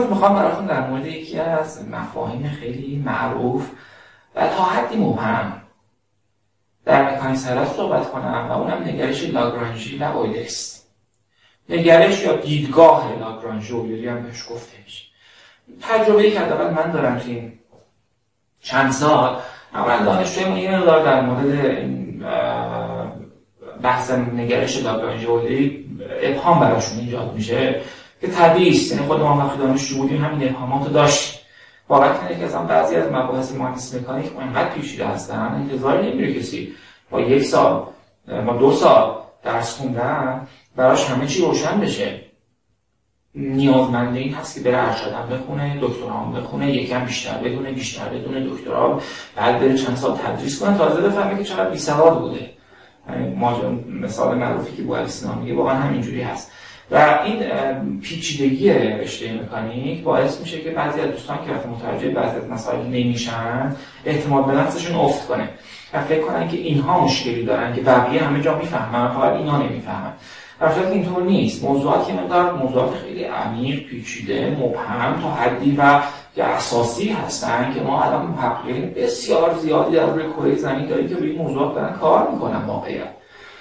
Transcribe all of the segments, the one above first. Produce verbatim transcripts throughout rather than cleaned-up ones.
امروز میخوام براتون در مورد یکی از مفاهیم خیلی معروف و تا حدی مبهم در مکانیک حرکت صحبت کنم و اونم نگرش لاگرانژی و اویلری است. نگرش یا دیدگاه لاگرانژی و اویلری هم بهش گفته میشه. تجربه‌ای که حداقل من دارم تو این چند سال، اولا دانشجوی ما یه مقدار در مورد بحث نگرش لاگرانژی و اویلری ابهام براشون ایجاد میشه که طبیعی است. یعنی خود ما وقتی دانشجو بودیم همین ابهامات رو داشتیم. واقعا اینه که اصلا بعضی از مباحث مهندسی مکانیک انقدر پیچیده هستن انتظار نمیره کسی با یک سال با دو سال درس خوندن براش همه چی روشن بشه. نیازمند این هست که بره ارشدم بخونه، دکترام بخونه، یکم بیشتر بدونه، بیشتر بدونه دکترا، بعد بره چند سال تدریس کنه تازه بفهمه که چقدر بی‌سواد بوده. مثال معروفی که بوعلی سینا میگه واقعا همینجوری هست. و این پیچیدگی رشته مکانیک باعث میشه که بعضی از دوستان که وقتی متوجه بعضی از مسائل نمیشن اعتماد به نفسشون افت کنه و فکر کنن که اینها مشکلی دارن که بقیه همه جا میفهمن فقط اینها نمیفهمن. در صورتی اینطور نیست. موضوعات که مقدار موضوعات خیلی عمیق، پیچیده، مبهم تا حدی و اساسی هستن که ما الان محققین بسیار زیادی در روی کره زمین داریم که روی این موضوعات دارن کار میکنن واقعا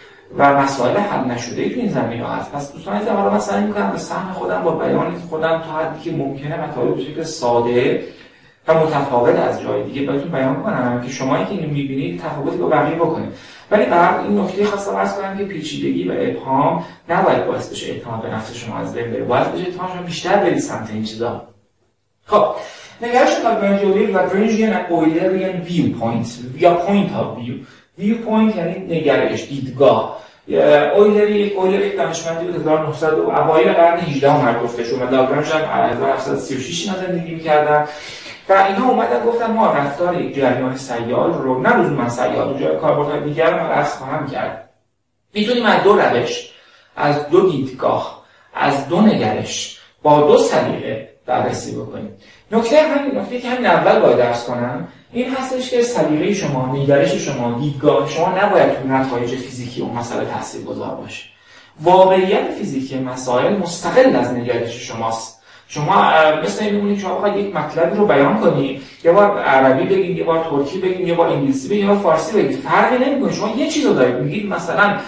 و مسائل حل نشده تو این زمینه هست. پس دوستان عزیز حالا من سعی می‌کنم به سهم خودم با بیان خودم تا حدی که ممکنه مطالب به شکل ساده و متفاوت از جای دیگه بهتون بیان کنم که شمایی که اینو می‌بینید تفاوتی با بقیه بکنید. ولی بعد این نکته خاصه عرض کنم که پیچیدگی و ابهام نباید باعث بشه اعتماد به نفس شما از بین بره. باید بشه اعتماد شما بیشتر برید سمت این چیزا. خب نگرش لاگرانژی و لاگرانژیان اویلریان ویو پوینت یا پوینت اف ویو. ویو پوینت یعنی نگرش، دیدگاه. اویلری یک اویلر یک دانشمندی بود هزار و نهصد و اوایل قرن هجدهم مرد گفته شد و لاگرانژ هم هزار و هفتصد و سی و شش اینا زندگی می‌کردن و اینها اومدن گفتن ما رفتار یک جریان سیال رو نه لزوما سیال و جای کاربردهای دیگر رو رصد خواهم کرد. میتونیم از دو روش، از دو دیدگاه، از دو نگرش با دو سلیقه بررسی بکنیم. نکته همین نکته که همین اول باید درس کنم این هستش که سلیقه شما، نگرش شما، دیدگاه شما نباید تو نتایج فیزیکی اون مسئله تاثیرگذار باشه. واقعیت فیزیکی مسائل مستقل از نگرش شماست. شما مثل این میمونید شما بخواید یک مطلبی رو بیان کنید، یه بار عربی بگید، یه بار ترکی بگید، یه بار انگلیسی بگید، یه بار فارسی بگید، فرقی نمیکنه. شما یه چیزو دارید میگید مثلا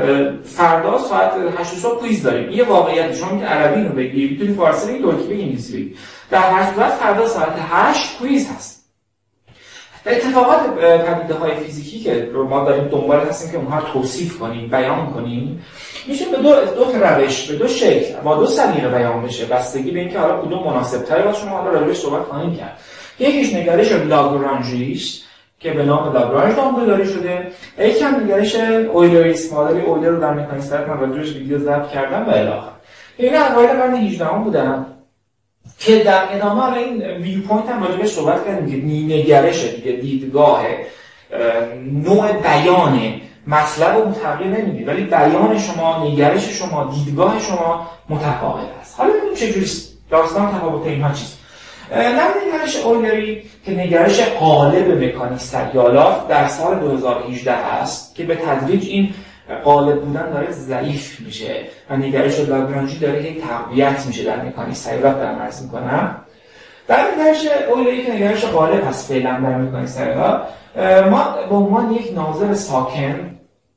فردا ساعت هشت صبح کویز داریم. یه واقعیت شما میتونید عربی رو بگید، میتونید فارسی بگید، ترکی بگید، انگلیسی بگید. در هر صورت فردا ساعت هشت کویز هست. اتفاقات پدیده‌های فیزیکی که رو ما داریم دنبال هستیم که اونها رو توصیف کنیم، بیان کنیم، میشه به دو دو روش، به دو شکل، با دو سلیقه بیان بشه، بستگی به اینکه حالا کدوم مناسب‌تره واسه شما حالا راجعش صحبت خواهیم کرد. یکیش نگرش لاگرانژی است که به نام لاگرانژ نامگذاری شده، یکم نگرش اویلری، مدل اویلر رو در مکانیک حرکت من راجعش ویدیو ضبط کردم و الی آخر. این اوایل قرن هجدهم بودن که در ادامه این ویو پوینت هم راجعش صحبت کردیم که نگرش دیگه، دیدگاه، نوع بیان مطلب رو تغییر نمیده ولی بیان شما، نگرش شما، دیدگاه شما متفاوت است. حالا ببینیم چجوری داستان تفاوت اینها چیست. نگرش اویلری که نگرش غالب مکانیک سیالات در سال دو هزار و هجده است که به تدریج این غالب بودن داره ضعیف میشه و نگرش لاگرانژی داره که تقویت میشه در مکانیک سیالات دارم عرض میکنم. در نگرش اویلری که نگرش غالب هست فعلا در مکانیک سیالات، ما به عنوان یک ناظر ساکن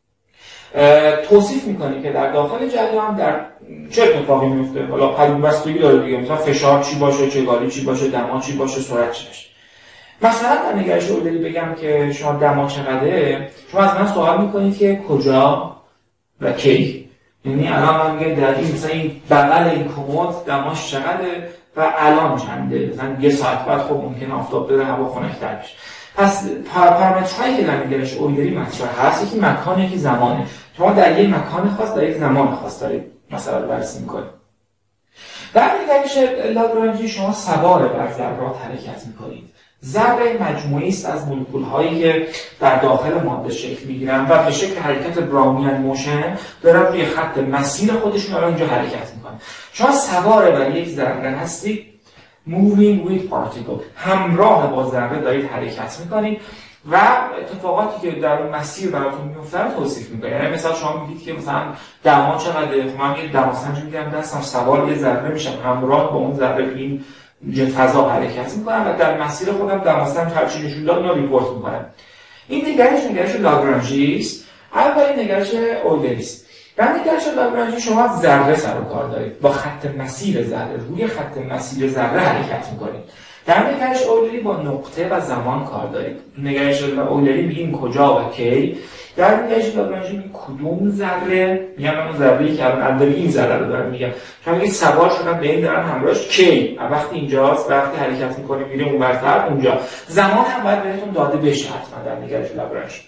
توصیف میکنیم که در داخل جریان در چه اتفاقی میفته. حالا حجم بستگی داره دیگه، مثلا فشار چی باشه، چگالی چی باشه، دما چی باشه، سرعت چی باشه. مثلا در نگرش اویلری بگم که شما دما چقدره، شما از من سوال میکنید که کجا و کی. یعنی الان من میگم در این مثلا این بغل این کمد دماش چقدره و الان چنده، مثلا یه ساعت بعد خب ممکنه آفتاب بده هوا خنک‌تر بشه. پس پارامترهایی که در نگرش اویلری مطرح هست یکی مکان، یکی زمانه. شما در یک مکان خاص در یک زمان خاص دارید مثلا رو بررسی میکنید. در نگرش لاگرانژی شما سوار بر ذرات حرکت میکنید. ذره مجموعی است از مولکول‌هایی که در داخل ماده شکل میگیرن و به شکل حرکت براونیان موشن دارن روی خط مسیر خودشون الان اینجا حرکت میکنن. شما سوار بر یک ذره هستید، moving with particle، همراه با ذره دارید حرکت میکنید و اتفاقاتی که در اون مسیر براتون میفته رو توصیف میکنه. یعنی مثلا شما میگید که مثلا دما چقدره، من یه دماسنج میگیرم دستم، سوار یه ذره میشم، همراه با اون ذره این فضا حرکت میکنم و در مسیر خودم دماسنج هر چی نشون داد اون رو ریپورت میکنم. این نگرش نگرش لاگرانژی است. اولین نگرش اویلری است. در نگرش لاگرانژی شما ذره سر و کار دارید، با خط مسیر ذره، روی خط مسیر ذره حرکت میکنید. در نگرش اویلری با نقطه و زمان کار دارید. نگرش اویلری میگیم کجا و کی. در نگرش لاگرانژی میگیم کدوم ذره، میگم اون ذره‌ای که الان اندر این ذره رو دارم میگم. شما میگید سوار شدم به این دارم همراهش کی، وقتی اینجاست، وقتی حرکت میکنه میره اون برتر اونجا. زمان هم باید بهتون داده بشه حتما در نگرش لاگرانژی.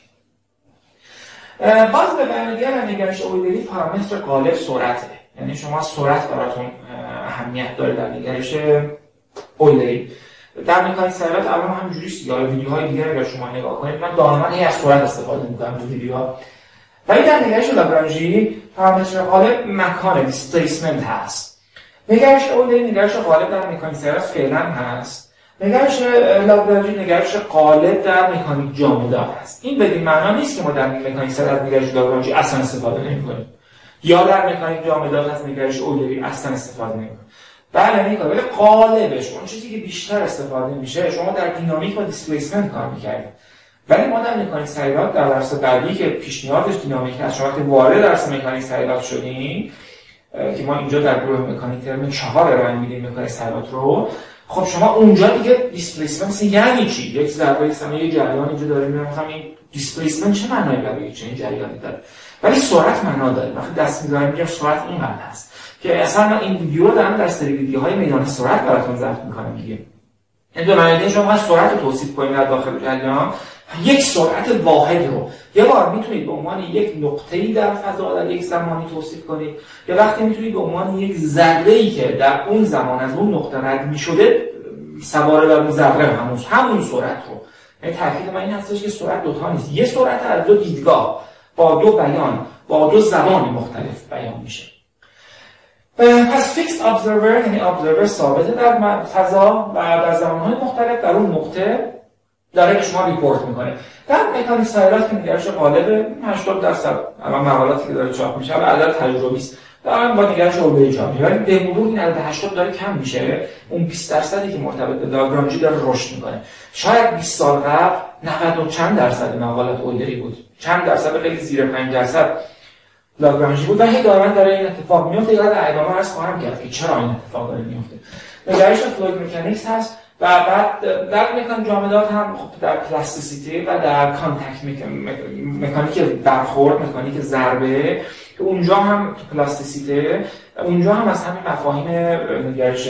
باز به بیان دیگر نگرش اویلری پارامتر غالب سرعته. یعنی شما سرعت براتون اهمیت داره در نگرش اویلری. در مکانیک سیالات الان همینجوری است. یا ویدیوهای دیگر اگر شما نگاه کنید من دائما از سرعت استفاده می‌کنم تو ویدیوها. ولی در نگرش لاگرانژی پارامتر غالب مکان دیسپلیسمنت هست. نگرش اویلری نگرش غالب در مکانیک سیالات فعلا هست. نگرش لاگرانژی نگرش غالب در مکانیک جامدات هست. این بدین معنا نیست که ما در مکانیک سیالات از نگرش لاگرانژی اصلا استفاده نمی‌کنیم یا در مکانیک جامدات از نگرش اویلری اصلا استفاده نمی‌کنیم. بله میگم ولی غالبش اون چیزی که بیشتر استفاده میشه، شما در دینامیک و دیسپلیسمنت کار می‌کردید. ولی ما در مکانیک سیالات در درس بعدی که پیشنهادش دینامیک هست، شما که وارد درس مکانیک سیالات شدین که ما اینجا در گروه مکانیک ترم چهار ارائه میدیم مکانیک سیالات رو، خب شما اونجا دیگه دیسپلیسمنت یعنی چی؟ یک ضربه سمی یه جریان اینجا داریم، مثلا این دیسپلیسمنت چه معنایی برای چنین جریانی داره؟ ولی سرعت معنا داره. وقتی دست می‌ذارم میگم سرعت اینقدر هست که اصلا من این ویدیو رو دارم در سری ویدیوهای میدان سرعت براتون ضبط می‌کنم دیگه. این دو معنی شما سرعت رو توصیف کنید در داخل جریان، یک سرعت واحد رو یه بار میتونید به عنوان یک نقطه‌ای در فضا در یک زمانی توصیف کنید، یا وقتی میتونید به عنوان یک ذره‌ای که در اون زمان از اون نقطه رد می‌شده سوار بر اون ذره همون همون سرعت رو. یعنی تاکید من این هستش که سرعت دو تا نیست، یه سرعت از دو دیدگاه با دو بیان با دو زبان مختلف بیان میشه. پس فیکس ابزرور یعنی ابزرور ثابته در فضا و در زمانهای مختلف در اون نقطه داره که شما ریپورت میکنه. در مکانیک سیالات که نگرش غالب هشتاد درصد الان مقالاتی که داره چاپ میشه و عدد تجربی است دارن با نگرش اویلری چاپ میشه، ولی به مرور این عدد هشتاد داره کم میشه. اون بیست درصدی که مرتبط به لاگرانژی داره رشد میکنه. شاید بیست سال قبل نود و چند درصد مقالات اویلری بود، چند درصد خیلی زیر پنج درصد لاگرانژی بود و هی دائما داره این اتفاق میفته. یاد ادامه عرض خواهم کرد که چرا این اتفاق داره میفته. نگرش فلوید مکانیکس هست و بعد در مکانیک جامدات هم خب در پلاستیسیتی و در کانتکت مکانیک برخورد، مکانیک ضربه، که اونجا هم پلاستیسیتی، اونجا هم از همین مفاهیم نگرش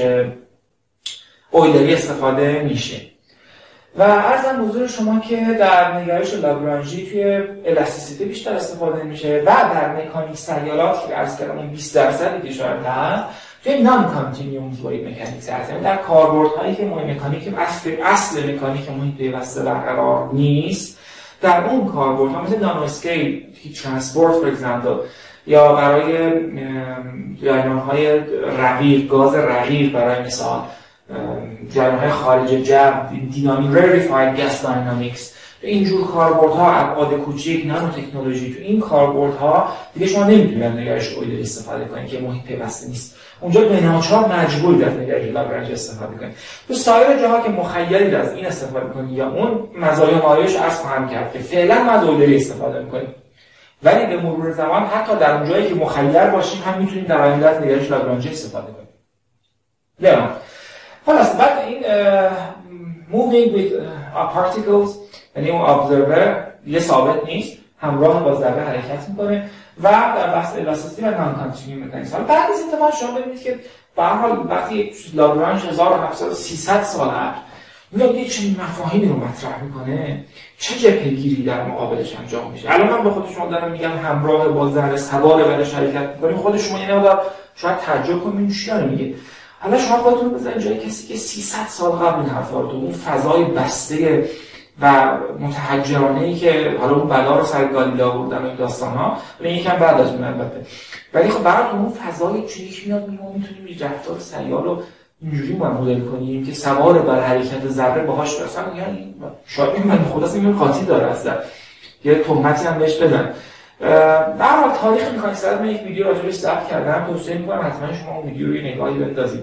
اویلری استفاده میشه. و عرضم حضور شما که در نگرش لاگرانژی توی الاستیسیته بیشتر استفاده میشه و در مکانیک سیالات که عرض کردم اون بیست درصدی که شاید هست توی نان کانتینیوم فلوید مکانیکس هست، یعنی در کاربردهایی که محیط مکانیک اصل اصل مکانیک محیط پیوسته برقرار نیست، در اون کاربردها مثل نانو اسکیل هیت ترانسپورت فور اگزامپل یا برای جریان‌های رقیق، گاز رقیق برای مثال، جریان‌های خارج جو، دینامیک ریفاید گاز داینامیکس، اینجور کاربردها ابعاد کوچیک، نانو تکنولوژی، تو این کاربردها دیگه شما نمیتونید از نگرش اویلری استفاده کنید که محیط پیوسته نیست. اونجا به ناچار مجبورید از نگرش لاگرانژی استفاده کنید. تو سایر جاها که مخیرید از این استفاده کنید یا اون، مزایا و معایبش عرض خواهم کرد که فعلا ما از اویلری استفاده می‌کنیم، ولی به مرور زمان حتی در اون جایی که مخیر باشیم هم میتونیم در آینده از نگرش لاگرانژی استفاده کنیم. بله. حالا بعد این moving with particles یعنی اون ابزرور یه ثابت نیست، همراه با ذره حرکت میکنه و در بحث الاستیسیتی و نان کانتینیوم مکانیکس. حالا بعد از این اتفاق شما ببینید که به هر حال وقتی لاگرانژ هزار و هفتصد و سیصد سال قبل میاد یک چنین مفاهیمی رو مطرح میکنه، چه جبهه‌گیری در مقابلش انجام میشه. الان من به خود شما دارم میگم همراه با ذره سوار برش حرکت میکنیم، خود شما یه مقدار شاید تعجب کنید چی داره میگه. حالا شما خودتون بزنید جای کسی که سیصد سال قبل این حرفا رو تو اون فضای بسته و متحجرانه‌ای که حالا اون بلا رو سر گالیله آوردن و این داستان‌ها، ولی یکم بعد از اون البته، ولی خب برای اون فضای چیزی میاد میگه ما میتونیم این رفتار سیال رو اینجوری باید مدل کنیم که سوار بر حرکت ذره باهاش برسن. یعنی شاید این من خلاص این قاطی داره اصلا یه تهمتی هم بهش بدن. در حال تاریخ میکانیسم من یک ویدیو راجعش ضبط کردم، توصیه میکنم حتما شما اون ویدیو رو یه نگاهی بندازید.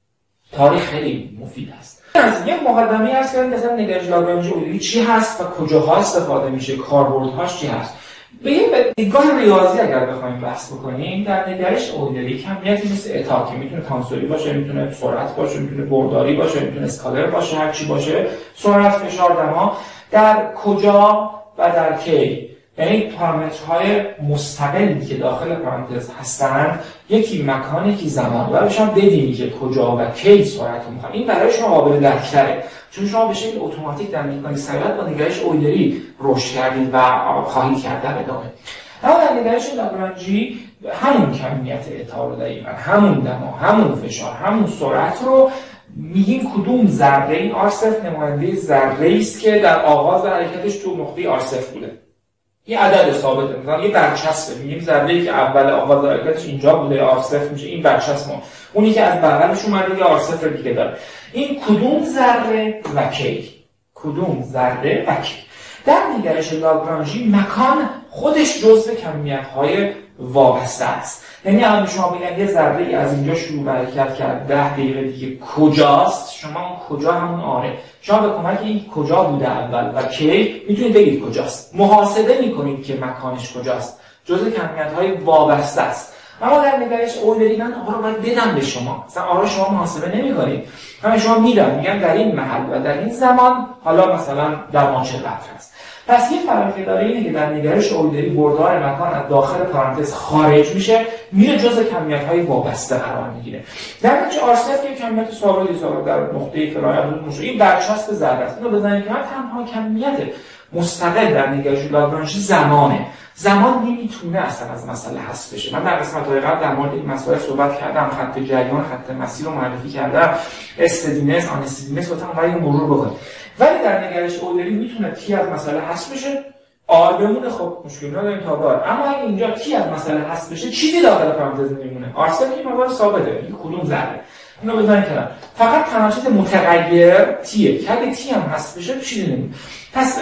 تاریخ خیلی مفید است. از یک مقدمه هست که مثلا نگرش لاگرانژی اولیوی چی هست و کجاها استفاده میشه، کاربردهاش چی هست. به یه نگاه ریاضی اگر بخوایم بحث بکنیم، در نگرش اولیوی کمیتی مثل اتا که میتونه تانسوری باشه، میتونه سرعت باشه، میتونه برداری باشه، میتونه اسکالر باشه، هر چی باشه، سرعت، فشار، دما، در کجا و در کی، یعنی پارامترهای مستقلی که داخل پرانتز هستند، یکی مکان یکی زمان و بهشون بدیم که کجا و کی سرعت رو میخوام. این برای شما قابل درک‌تره چون شما به شکل اتوماتیک در مکانیک سرعت با نگرش اویلری رشد کردید و خواهید کرد در ادامه. اما در نگرش لاگرانژی همون کمیت اتا رو داریم، همون دما، همون فشار، همون سرعت رو میگیم کدوم ذره. این آر صفر نماینده ذره‌ای است که در آغاز حرکتش تو نقطه آر صفر بوده. یه عدد ثابته، مثلا یه برچسبه، میگیم ذره‌ای که اول آغاز حرکتش اینجا بوده آر صفر میشه این برچسب ما. اونی که از بغلش اومده یه آر صفر دیگه داره. این کدوم ذره و کی، کدوم ذره و کی. در نگرش لاگرانژی مکان خودش جزء کمیت‌های وابسته است. یعنی الان شما بگید یه ذره از اینجا شروع به حرکت کرد، ده دقیقه دیگه کجاست، شما اون کجا همون آره. شما به کمک این کجا بوده اول و کی میتونید بگید کجاست. محاسبه میکنید که مکانش کجاست. جزء کمیت‌های وابسته است. اما در نگرش اویلری من آقا رو باید بدم به شما. مثلا آقا شما محاسبه نمی‌کنید. من شما میدم، میگم در این محل و در این زمان حالا مثلا دما چقدر است. پس یه فرقی داره اینه که در نگرش اویلری بردار مکان از داخل پرانتز خارج میشه، میره جزء کمیت‌های وابسته قرار میگیره. در نتیجه آر صفر که کمیت ثابتی ثابت در نقطه فرایند میشه، این برچسب ذره است. اینو بزنید که تنها کمیت مستقل در نگرش لاگرانژی زمانه. زمان نمیتونه اصلا از مسئله حذف بشه. من در قسمت‌های قبل در مورد این مسائل صحبت کردم، خط جریان، خط مسیر رو معرفی کردم، استدینس، آن استدینس رو تا اون مرور بکنید. ولی در نگرش اویلری میتونه تی از مسئله حذف بشه، آر بمونه، خب مشکل نداریم تا بار. اما اگه اینجا تی از مسئله حذف بشه، چیزی داخل پرانتز نمیمونه. آر صفر که مقدار ثابته، این کدوم ذره. اینو بزنید کنار. فقط تنها چیز متغیر تیه. که اگه تی هم حذف بشه چیزی نمیمونه. پس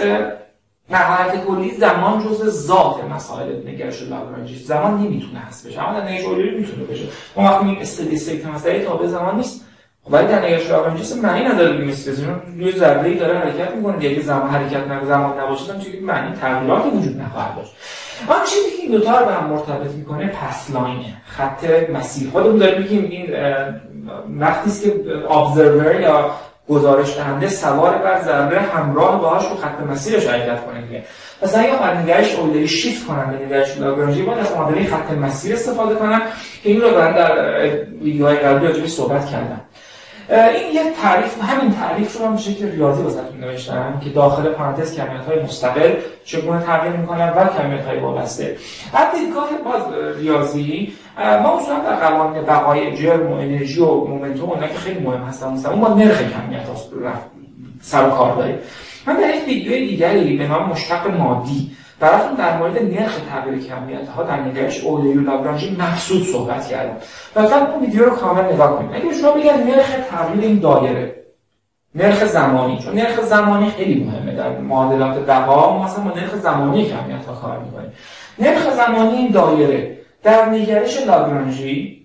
نهایت کلی زمان جزء ذات مسائل نگرش لاگرانژی، زمان نمیتونه حذف بشه، اما در نگرش اویلری میتونه بشه. ما وقتی میگیم استدی استیت مسئله تابع زمان نیست، ولی در نگرش لاگرانژی معنی نداره بگیم استدی، یه ذره‌ای داره حرکت میکنه، دیگه زمان حرکت نکنه، زمان نباشه هم چیزی معنی تغییراتی وجود نخواهد داشت. اما چیزی که این دو تا رو به هم مرتبط میکنه پس لاینه، خط مسیر. خودمون داریم میگیم این وقتی است که ابزرور یا گزارش دهنده سوار بر ذره همراه باهاش رو خط مسیرش حرکت کنه دیگه. مثلا اگه از نگرش اویلری شیفت کنن به نگرش لاگرانژی، باید از معادله خط مسیر استفاده کنن که این رو من در ویدیوهای قبلی راجعش صحبت کردم. این یک تعریف، همین تعریف رو من به شکل ریاضی واسهتون نوشتم که داخل پرانتز کمیت‌های مستقل چگونه تغییر می‌کنن و کمیت‌های وابسته. از دیدگاه باز ریاضی ما اصولا در قوانین بقای جرم و انرژی و مومنتوم اونا که خیلی مهم هستن، مثلا اون با نرخ کمیت سر و کار داریم. من در یک ویدیوی دیگری به نام مشتق مادی براتون در مورد نرخ تغییر کمیت‌ها در نگرش اویلری و لاگرانژی محسوب صحبت کردم. لطفاً اون ویدیو رو کامل نگاه کنید. اگه شما بگید نرخ تغییر این دایره، نرخ زمانی، چون نرخ زمانی خیلی مهمه در معادلات بقا، مثلا ما نرخ زمانی کمیت‌ها کار می‌کنیم. نرخ زمانی این دایره در نگرش لاگرانژی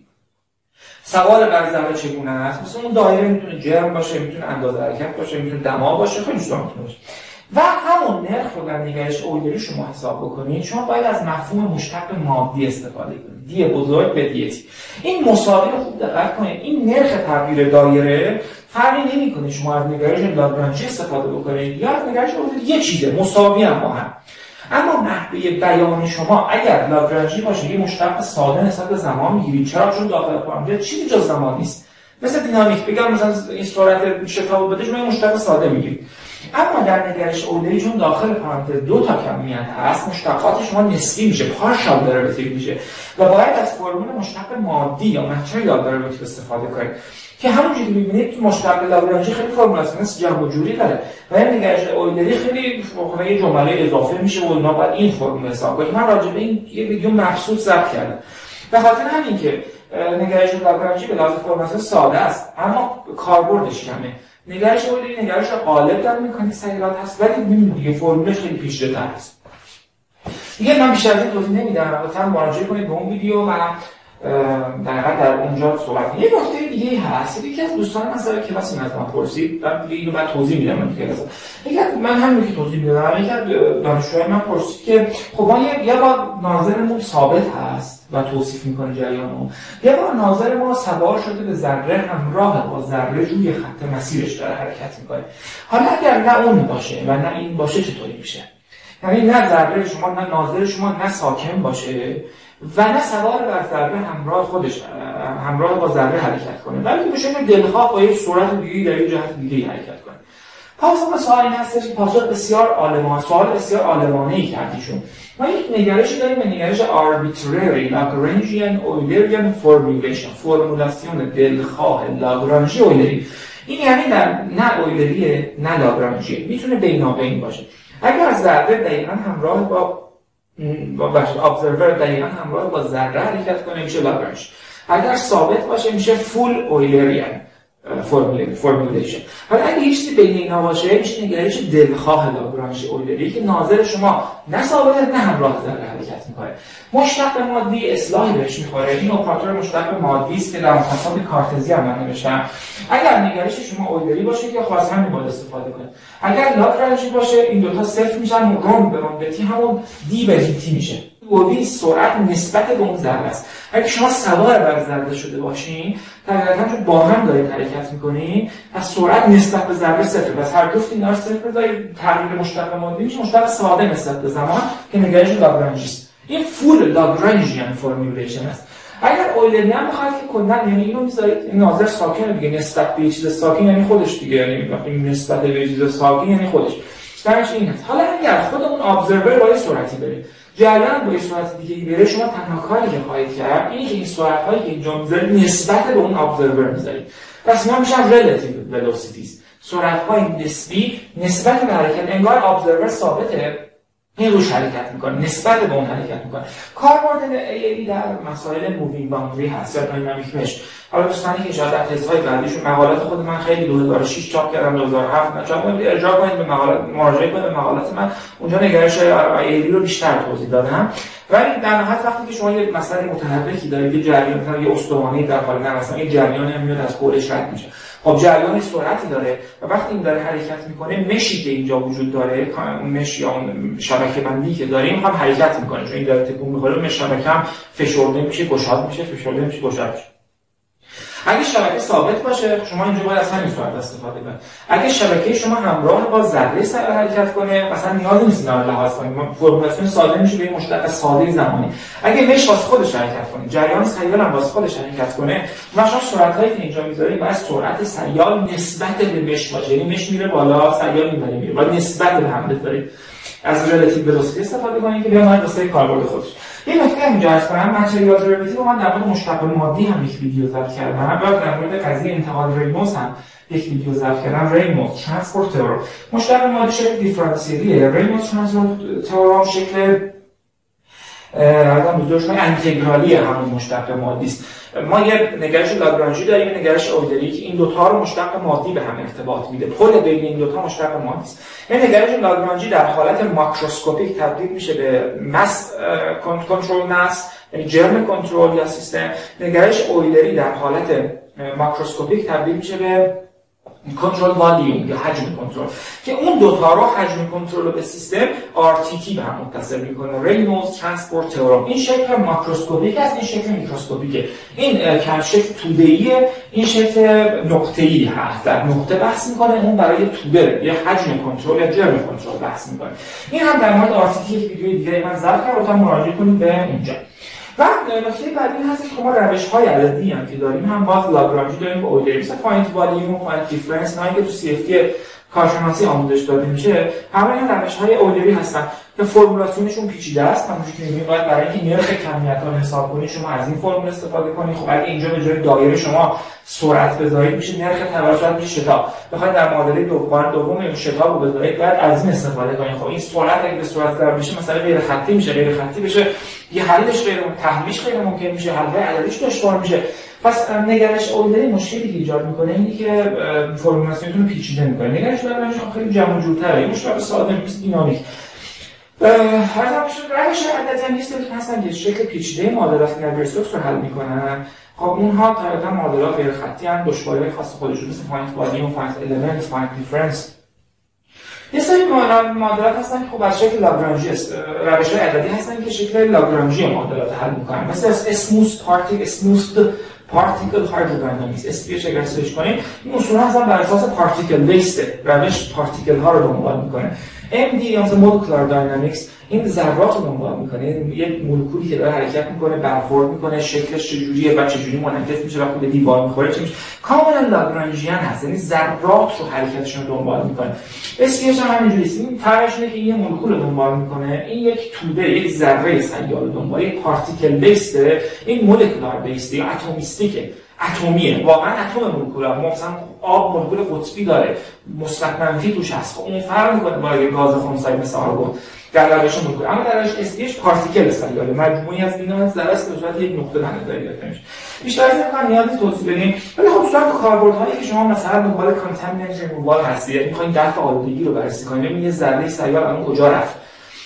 سوال بر ذره چگونه است؟ مثلا اون دایره میتونه جرم باشه، میتونه اندازه حرکت باشه، میتونه دما باشه، خیلی چیزا میتونه باشه. و همون نرخ رو در نگرش اویلری شما حساب بکنید، شما باید از مفهوم مشتق مادی استفاده کنید. دی بزرگ به دی تی. این مساوی رو خوب دقت کنید. این نرخ تغییر دایره فرقی نمی‌کنه شما از نگرش لاگرانژی استفاده بکنید یا از نگرش اویلری، یه چیزه، مساوی هم با هم. اما نحوه بیان شما اگر لاگرانژی باشه یه مشتق ساده نسبت به زمان میگیرید، چرا؟ چون داخل پرانتز چیزی جز زمان نیست. مثل دینامیک بگم مثلا این سرعت شتاب بده، شما یه مشتق ساده میگیرید. اما در نگرش اویلری چون داخل پرانتز دو تا کمیت هست، مشتقات شما نسبی میشه، پارشال دریوتیو میشه و باید از فرمول مشتق مادی یا متریال دریوتیو استفاده کنید که همونجوری که می‌بینید تو مشتق لاگرانژی خیلی فرمولاست مثل جمع و جوری داره و این نگرش اویلری خیلی واقعا یه جمله اضافه میشه و اونا باید این فرمول حساب کنید. من راجع به این یه ویدیو مخصوص ضبط کردم. به خاطر همین که نگرش لاگرانژی به لحاظ فرماسیون ساده است اما کاربردش کمه. نگرش اویلری نگرش غالب در مکانیک سیارات هست ولی می‌بینید دیگه فرمولش خیلی پیچیده‌تر است. دیگه من بیشتر از این توضیح نمیدم، البته مراجعه کنید به اون ویدیو و دقیقاً در اونجا صحبت کنیم. یه نکته دیگه هست، یکی از دوستان من سر کلاس از من پرسید، بعد دیگه اینو بعد توضیح میدم من تو کلاس. یکی من همین که توضیح میدم، یکی از دانشجوهای من پرسید که خب ما یه بار ناظرمون ثابت هست و توصیف میکنه جریانو، یه بار ناظرمون سوار شده به ذره همراه با ذره روی خط مسیرش داره حرکت میکنه. حالا اگر نه اون باشه و نه این باشه چطوری میشه؟ یعنی نه ذره شما نه ناظر شما نه ساکن باشه و نه سوار بر ذره همراه خودش همراه با ذره حرکت کنه، ولی بشه دلخواه با یک صورت دیگه در یک جهت دیگه حرکت کنه. پاسخ به سوال این هستش که پاسخ بسیار عالمانه، سوال بسیار عالمانه‌ای کردیشون. ما یک نگرشی داریم به نگرش arbitrary Lagrangian Eulerian formulation، فرمولاسیون دلخواه لاگرانژی اویلری. این یعنی نه اویلریه نه لاگرانژی، میتونه بینابین باشه. اگر ذره دقیقاً همراه با با ابزرور دقیقاً همراه با ذره حرکت کنه میشه لاگرانژ. اگر ثابت باشه میشه فول اویلریان فرمولیشن. حالا اگه هیچ چیزی بین اینا باشه میشه نگرش دلخواه لاگرانژی اویلری که ناظر شما نه ثابت نه همراه ذره حرکت میکنه. مشتق مادی اصلاحی بهش میخوره. این اپراتور مشتق مادی است که در مفصل کارتزی هم من نوشتم. اگر نگرش شما اویلری باشه که خاص همین باید استفاده کنه. اگر لاگرانژی باشه این دو تا صفر میشن، روم به روم بتی همون دی به تی میشه. وی سرعت نسبت به اون ذره است. اگه شما سوار بر ذره شده باشین، طبیعتاً چون با هم دارید حرکت می‌کنین، از سرعت نسبت به ذره صفر. پس هر جفت اینا رو صفر بذارید، تغییر مشتق مادی میشه مشتق ساده نسبت به زمان که نگرش لاگرانژی است. این فول لاگرانژیان فرمولیشن است. اگر اویلریان بخواد که کلا یعنی اینو میذارید این ناظر ساکن دیگه نسبت به چیز ساکن یعنی خودش دیگه، یعنی وقتی نسبت به چیز ساکن یعنی خودش. درش این هست. حالا اگر خود اون ابزرور با سرعتی بره، جریان با سرعت دیگه ای بره، شما تنها کاری که خواهید کرد اینه که این سرعت‌هایی که اینجا میذارید نسبت به اون ابزرور میذارید. پس اینا میشن relative velocities، سرعت‌های نسبی نسبت به حرکت. انگار ابزرور ثابته، این روش حرکت میکنه، نسبت به اون حرکت میکنه. کاربرد ای ای در مسائل مووینگ باوندری هست یا داینامیک مش. حالا دوستانی که اجازه در تزهای بعدیشون مقالات خود من خیلی دو هزار و شش چاپ کردم، دو هزار و هفت نه چاپ کردم، ارجاع کنید به مقالات، مراجعه کنید به مقالات من، اونجا نگرش ای ای رو بیشتر توضیح دادم. ولی در نهایت وقتی که شما یه مسئله متحرکی دارید، یه جریان مثلا یه استوانه‌ای در حال نه مثلا یه جریانی میاد از حولش رد میشه، خب جریان سرعتی داره و وقتی این داره حرکت میکنه، مشی که اینجا وجود داره، اون مش یا اون شبکه بندی که داریم هم حرکت میکنه، چون این داره تکون میخوره، مش شبکه هم فشرده میشه، گشاد میشه، فشرده میشه، گشاد میشه. اگه شبکه ثابت باشه شما اینجا باید از همین صورت استفاده کنید. اگه شبکه شما همراه با ذره سر حرکت کنه، مثلا نیازی نیست اینا رو لحاظ کنید، فرمولاسیون ساده میشه به مشتق ساده زمانی. اگه مش واسه خودش حرکت کنه، جریان سریال هم واسه خودش حرکت کنه، مثلا سرعتایی که اینجا میذارید باید سرعت سریال نسبت به مش باشه. یعنی مش میره بالا، سریال اینوری میره، باید نسبت به هم بذارید. از ریلیتیو ولوسیتی استفاده کنید که بیان واسه کاربرد خودش. یه نکته اینجا هست کنم، متریال دریویتیو رو من در مورد مشتق مادی هم یک ویدیو ضبط کردم، بعد در مورد قضیه انتقال ریموس هم یک ویدیو ضبط کردم. ریموس ترانسپورت تئورم، مشتق مادی شکل دیفرانسیلیه، ریموس ترانسپورت تئورم شکل آدم بزرگش انتگرالی همون مشتق مادی است. ما یه نگرش لاگرانژی داریم، یه نگرش اویلری که این دوتا رو مشتق مادی به هم ارتباط میده. پل بین این دوتا مشتق مادی است. این نگرش لاگرانژی در حالت ماکروسکوپیک تبدیل میشه به مس کنترل مس، یعنی جرم کنترل یا سیستم. نگرش اویلری در حالت ماکروسکوپیک تبدیل میشه به کنترل والیوم یا حجم کنترل، که اون دوتا رو حجم کنترل به سیستم آر تی تی به هم متصل میکنه. ریموس ترانسپورت تئورم. این شکل ماکروسکوپیک است، این شکل میکروسکوپیکه. این کم شکل توده‌ایه، این شکل نقطه‌ای هست، در نقطه بحث میکنه، اون برای توده یا حجم کنترل یا جرم کنترل بحث میکنه. این هم در مورد آر تی تی یک ویدیو دیگه من ضبط کردم، لطفا مراجعه کنید به اینجا. و نکته بعدی این هست که ما روش‌های عددی هم که داریم هم باز لاگرانژی داریم با اویلری، مثلا فاینت والیوم، فاینت دیفرنس، نه که تو سی اف تی کارشناسی آموزش داده میشه، همه این روش‌های اویلری هستن که فرمولاسیونشون پیچیده است. همونجوری که می‌بینید باید برای اینکه نرخ کمیت‌ها رو حساب کنید شما از این فرمول استفاده کنید. خب اگه اینجا به جای دایره شما سرعت بذارید میشه نرخ توسط میشه شتاب. بخواید در معادله دوم دوم این شتاب رو بذارید باید از این استفاده کنید. خب این سرعت اگه به سرعت ضرب بشه مثلا غیر خطی میشه، غیر خطی بشه یه حلش غیر تحلیلش غیر ممکن میشه، حل عددیش دشوار میشه. پس نگرش اویلری مشکلی که ایجاد میکنه اینه که فرمولاسیونتون رو پیچیده میکنه. نگرش لاگرانژی خیلی جمع و جورتره، این مشکل ساده نیست، دینامیک. هر زمانشون روش عددی هم نیست که هستن که شکل پیچیده معادلات نایر-استوکس رو حل میکنن. خب اونها طبعا معادلات غیر خطی هم دشواری‌های خاص خودشون مثل فاینت والیوم، فاینت الیمنت، فاینت دیفرنس. یه سری معادلات هستن که خب از شکل لاگرانژی روش‌های عددی هستن که شکل لاگرانژی معادلات حل میکنن، مثل اسموث پارتیکل اسموث پارتیکل هایدرودینامیکس اس پی اچ اگر سرچ کنید این اصولا اصلا بر اساس پارتیکل بیسد روش پارتیکل ها رو دنبال میکنه. ام دی یا مثلا مولکولار داینامیکس این ذرات رو دنبال میکنه، یک مولکولی که داره حرکت میکنه برخورد میکنه شکلش چجوریه و چجوری منعکس میشه وقتی به دیوار میخوره چه میشه. کاملا لاگرانژیان هست، یعنی ذرات رو حرکتشون رو دنبال میکنه. اس پی اچ هم همینجوریه، این طرحش اینه که یه مولکول رو دنبال میکنه، این یک توده یک ذره سیال رو دنبال، یک پارتیکل بیسد، این مولکولار بیسد یا اتمیستیکه، اتمیه، واقعا اتم مولکولار. مثلا آب مولکول قطبی داره، مثبت منفی توش هست، خب اون فرق میکنه با یه گاز خنثی مثل آرگون در روش مولکول. اما در روش اس پی اچ پارتیکل سیاله، مجموعی از اینا ذره است که به صورت یک نقطه در نظر گرفته میشه. بیشتر از این نیازی توضیح بدیم، ولی خب صورت کاربردهایی که شما مثلا دنبال کانتامیننت ریمووال هستید، یعنی می‌خواید دفع آلودگی رو بررسی کنید، ببینید یه ذره سیال الان کجا رفت،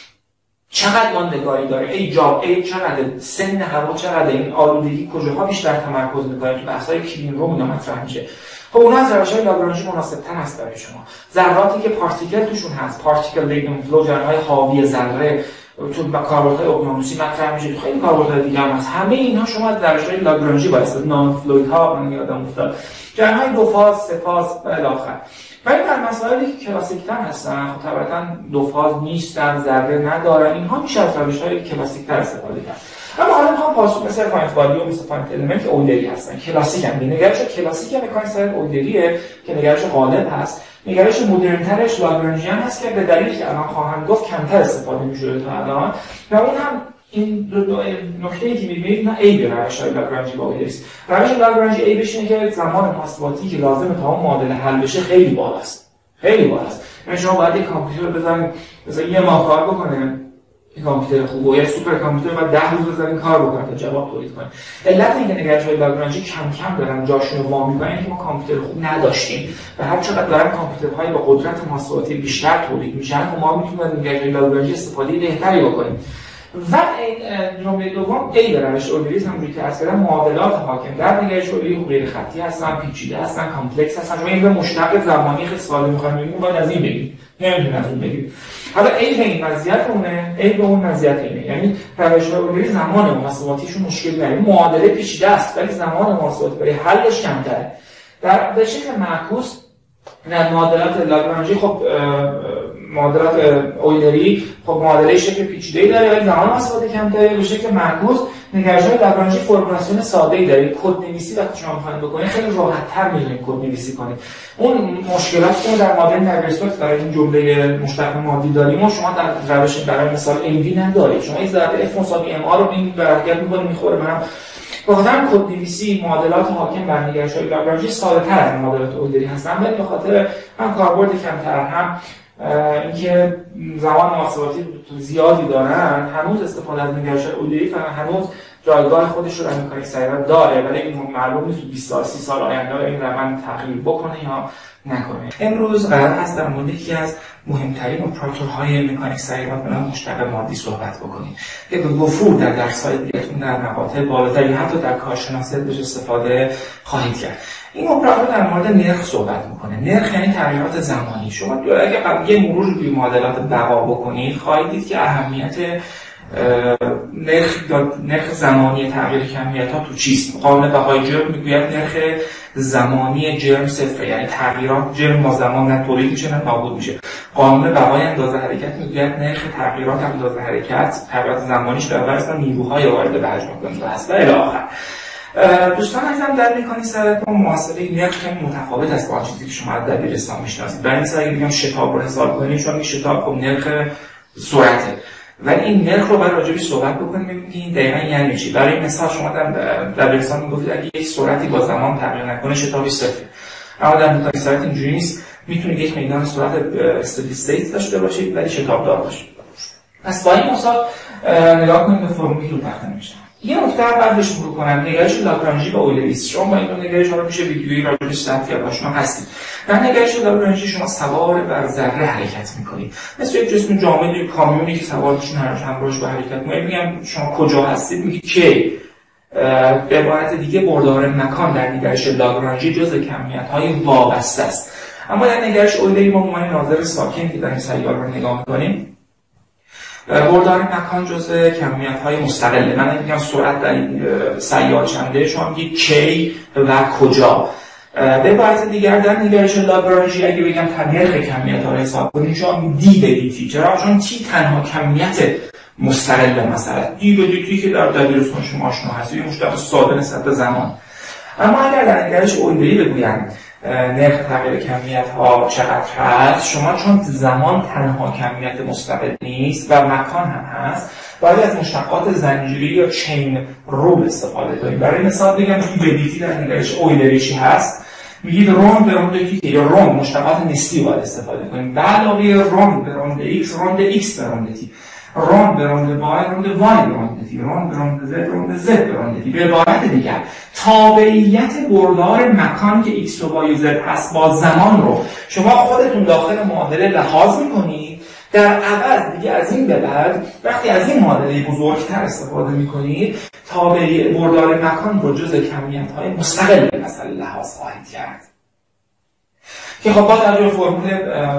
چقدر ماندگاری داره، ای جاب ای چقدر، سن هوا چقدر، این آلودگی کجاها بیشتر تمرکز می‌کنه، تو بحث‌های کلین روم اینا مطرح میشه. خب اونها از روش‌های لاگرانژی مناسب‌تر هست برای شما. ذراتی که پارتیکل توشون هست، پارتیکل لیدن فلو، جریان‌های حاوی ذره تو کاربردهای اقیانوسی مطرح میشه، تو خیلی کاربردهای دیگه هم هست. همه اینها شما از روش‌های لاگرانژی باید نان فلویدها من یادم افتاد، جریان‌های دو فاز، سه فاز و الی آخر. ولی در مسائلی که کلاسیک‌تر هستن، خب طبعاً دو فاز نیستن، ذره ندارن، اینها میشه از روش‌های کلاسیک‌تر استفاده کرد. اما حالا میخوام پاسخ مثل فاینت والیوم، مثل فاینت الیمنت که اویلری هستن، کلاسیک هم. نگرش کلاسیک مکانیک سایر اویلریه که نگرش غالب هست. نگرش مدرن‌ترش لاگرانژیان هست که به دلیلی که الان خواهم گفت کمتر استفاده می‌شه تا الان، و اون هم این دو دو نکته‌ای که می‌بینید نه ای به روش‌های لاگرانژی با اویلری است. روش لاگرانژی ای بشه که زمان محاسباتی که لازمه تا اون معادله حل بشه خیلی بالاست. خیلی بالاست. یعنی شما باید یک کامپیوتر بزنید مثلا یه ماه کار بکنه، این کامپیوتر خوب و یا سوپر کامپیوتر بعد ده روز بزنین کار بکنه تا جواب تولید کنه. علت اینکه نگرش‌های لاگرانژی کم کم دارن جاشون رو وا می‌کنن که ما کامپیوتر خوب نداشتیم و هر چقدر دارن کامپیوترهای با قدرت محاسباتی بیشتر تولید میشن و ما میتونیم از نگرش‌های لاگرانژی استفاده بهتری بکنیم. و این جمله دوم ای به روش اویلری همونجوری که عرض کردم معادلات حاکم در نگرش اویلری غیر خطی هستن، پیچیده هستن، کامپلکس هستن. شما این به مشتق زمانی خیلی ساده می‌خواید بگید باید از این بگید، نمی‌تونید از اون بگید. حالا ای به این مزیت اونه، ای به اون مزیت اینه، یعنی روش‌های اویلری زمان محاسباتیشون مشکلی نداره، معادله پیچیده است ولی زمان محاسباتی برای حلش کمتره. در به شکل معکوس در معادلات لاگرانژی خب معادلات اویلری خب معادله شکل پیچیده‌ای داره ولی زمان محاسباتی کمتره. به شکل معکوس نگرش‌های لاگرانژی فرمولاسیون ساده‌ای داره، کدنویسی وقتی شما می‌خواید بکنید خیلی راحت‌تر می‌تونید کدنویسی کنید. اون مشکلاتی که در مدل نایر-استوکس برای این جمله مشتق مادی داریم و شما در روش برای مثال ام دی ندارید. شما این ضربه اف مساوی ام آر رو این برگرد می‌کنید می‌خوره به هم. بخاطر کدنویسی معادلات حاکم بر نگرش‌های لاگرانژی ساده‌تر از معادلات اویلری هستن، ولی به خاطر هم کاربرد کمتر هم اینکه زمان محاسباتی زیادی دارن هنوز استفاده از نگرش‌های اویلری فقط هنوز جایگاه خودش رو در مکانیک سیارات داره، ولی این معلوم نیست تو بیست سال سی سال آینده این روند تغییر بکنه یا نکنه. امروز قرار است در مورد یکی از مهمترین اپراتورهای مکانیک سیارات به نام مشتق مادی صحبت بکنیم که به وفور در درس‌های دیگه‌تون در مقاطع بالاتری حتی در کارشناسی بهش استفاده خواهید کرد. این اپراتور در مورد نرخ صحبت میکنه. نرخ یعنی تغییرات زمانی. شما اگه قبل یه مرور روی معادلات بقا بکنید خواهید دید که اهمیت نرخ نرخ زمانی تغییر کمیت ها تو چیست. قانون بقای جرم میگوید نرخ زمانی جرم صفره، یعنی تغییرات جرم با زمان نه تولید میشه نه نابود میشه. قانون بقای اندازه حرکت میگوید نرخ تغییرات اندازه حرکت تغییرات زمانیش در برابر نیروهای وارد به حجم کننده است و الی آخر. دوستان عزیزم در مکانیک سرعت ما محاسبه نرخ متفاوت است با چیزی که شما از دبیرستان میشناسید. برای مثال اگه بگم شتاب رو حساب کنید، چون شتاب خب نرخ سرعته، ولی این نرخ رو برای راجبش صحبت بکنیم ببینید این دقیقاً یعنی چی. برای مثال شما در دبیرستان میگفتید اگه یک سرعتی با زمان تغییر نکنه شتابش صفره. اما در مکانیک سرعت اینجوری نیست. میتونید یک میدان سرعت استدی استیت داشته باشید ولی شتاب دار باشید. پس با این مثال نگاه کنید به فرمولی رو تخته میشه. یه نکته بعدش شروع کنم، نگرش لاگرانژی و اویلریس. شما با این دو نگرش ها میشه ویدیویی راجعش ثبت یا آشنا هستید. در نگرش لاگرانژی شما سوار بر ذره حرکت میکنید، مثل یک جسم جامد یا کامیونی که سوارشون هر همراهش به حرکت میکنید. میگم شما کجا هستید، میگید کی. به عبارت دیگه بردار مکان در نگرش لاگرانژی جزء کمیت‌های وابسته است. اما در نگرش اویلری ما عنوان ناظر ساکن که در این سیاره رو نگاه میکنیم، بردار مکان جزء کمیت‌های مستقله. من میگم سرعت در این سیاره چنده، شما میگید کی و کجا. به عبارت دیگر در نگرش لاگرانژی اگه بگم نرخ کمیت‌ها رو حساب کنید، شما میگید دی به دی تی. چرا؟ چون تی تنها کمیت مستقله. مثلا دی به دی تی که در دبیرستان شما آشنا هستید، یه مشتق ساده نسبت به زمان. اما اگر در نگرش اویلری بگویم نرخ تغییر کمیت ها چقدر هست، شما چون زمان تنها کمیت مستقل نیست و مکان هم هست، باید از مشتقات زنجیری یا چین رول استفاده کنید. برای مثال بگم دی به دی تی در نگرش اویلری چی هست؟ میگید روند به روند تی یا روند مشتقات نسبی باید استفاده کنید. به علاوه روند به روند ایکس، روند ایکس به روند تی، روند به روند وای، روند وای به روند تی، روند به روند زد، روند زد به روند تی. به عبارت دیگر تابعیت بردار مکان که ایکس و وای و زد هست با زمان رو شما خودتون داخل معادله لحاظ میکنید. در عوض دیگه از این به بعد وقتی از این معادله بزرگتر استفاده میکنید، تابعیت بردار مکان رو جزء کمیت‌های مستقل مثلا لحاظ خواهید کرد که خب با توجه به فرمول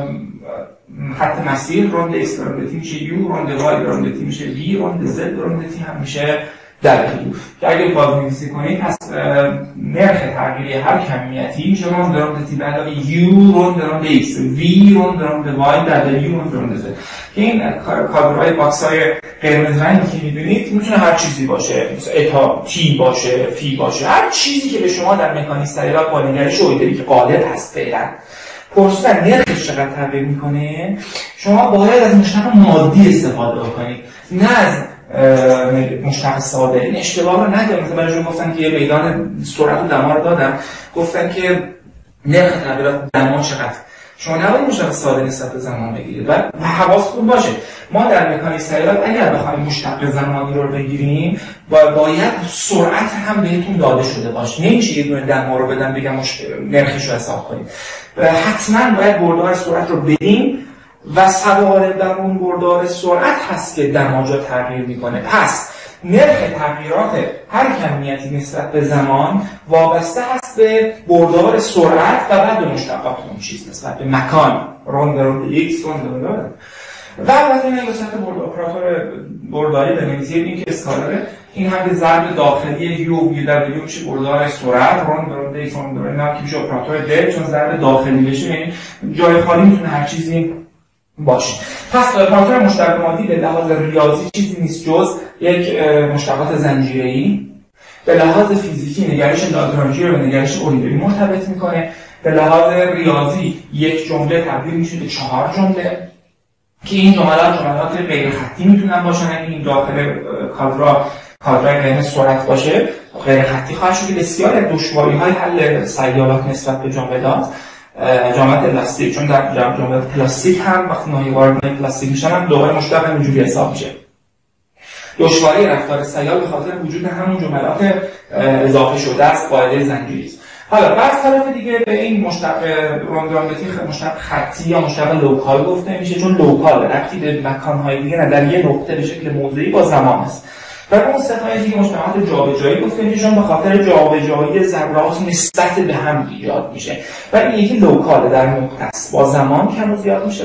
خط مسیر روند ایکس به روند تی میشه یو، روند وای به روند تی میشه وی، روند زد به روند تی هم میشه دبلیو. که اگه بازنویسی کنید پس نرخ تغییری هر کمیتی میشه روند به روند تی به علاوه یو روند به روند ایکس، وی روند به روند وای، دبلیو روند به روند زد. که این کادرهای باکس‌های قرمز رنگی که می‌بینید میتونه هر چیزی باشه، مثلا اتا تی باشه، فی باشه، هر چیزی که به شما در مکانیک سیارات با نگرش اویلری که غالب هست فعلا پرسیدن نرخش چقدر تغییر میکنه، شما باید از مشتق مادی استفاده بکنید، نه از مشتق ساده. این اشتباه رو نگید. مثلا براشون گفتن که یه میدان سرعت و دما رو دادن، گفتن که نرخ تغییرات دما چقدر، شما نباید مشتق ساده نسبت به زمان بگیرید و حواستون باشه ما در مکانیک سیارات اگر بخوایم مشتق زمانی رو بگیریم باید سرعت هم بهتون داده شده باشه. نمیشه یه دونه دما رو بدم بگم نرخش رو حساب کنید. حتما باید بردار سرعت رو بدیم و سوار بر اون بردار سرعت هست که دماجا تغییر میکنه. پس نرخ تغییرات هر کمیتی نسبت به زمان وابسته هست به بردار سرعت و بعد به مشتقات اون چیز نسبت به مکان، روند روند ایکس، روند روند و البته این وسط برد اپراتور برداری بنویسید. این که اسکالره، این هم که ضرب داخلی یو وی در یو میشه بردار سرعت، روند روند ایکس، روند روند هم که میشه اپراتور دل، چون ضرب داخلی بشه یعنی جای خالی میتونه هر چیزی باشه. پس اپراتور مشتق مادی به لحاظ ریاضی چیزی نیست جز یک مشتقات زنجیره‌ای. به لحاظ فیزیکی نگرش لاگرانژی رو به نگرش اویلری مرتبط میکنه. به لحاظ ریاضی یک جمله تبدیل میشه به چهار جمله که این جملات جملات غیر خطی میتونن باشن. اگه این داخل کادرا کادرای قرمز سرعت باشه غیر خطی خواهد شد. بسیار از دشواری‌های حل سیالات نسبت به جملات جامعه پلاستیک، چون در جامعه پلاستیک هم وقتی ناهی وارد پلاستیک میشن هم دوباره مشتق اینجوری حساب میشه. دشواری رفتار سیال به خاطر وجود همون جملات اضافه شده است، قاعده زنجیری است. حالا بر طرف دیگه به این مشتق راندامتی مشتق خطی یا مشتق لوکال گفته میشه، چون لوکال ربطی به مکان‌های دیگه نه، در یه نقطه به شکل موضعی با زمان است. و اون ستای دیگه مشتقات جابجایی گفته میشه، چون به خاطر جابجایی ذرات نسبت به هم ایجاد میشه و این یکی لوکال در نقطه است، با زمان کم و زیاد میشه.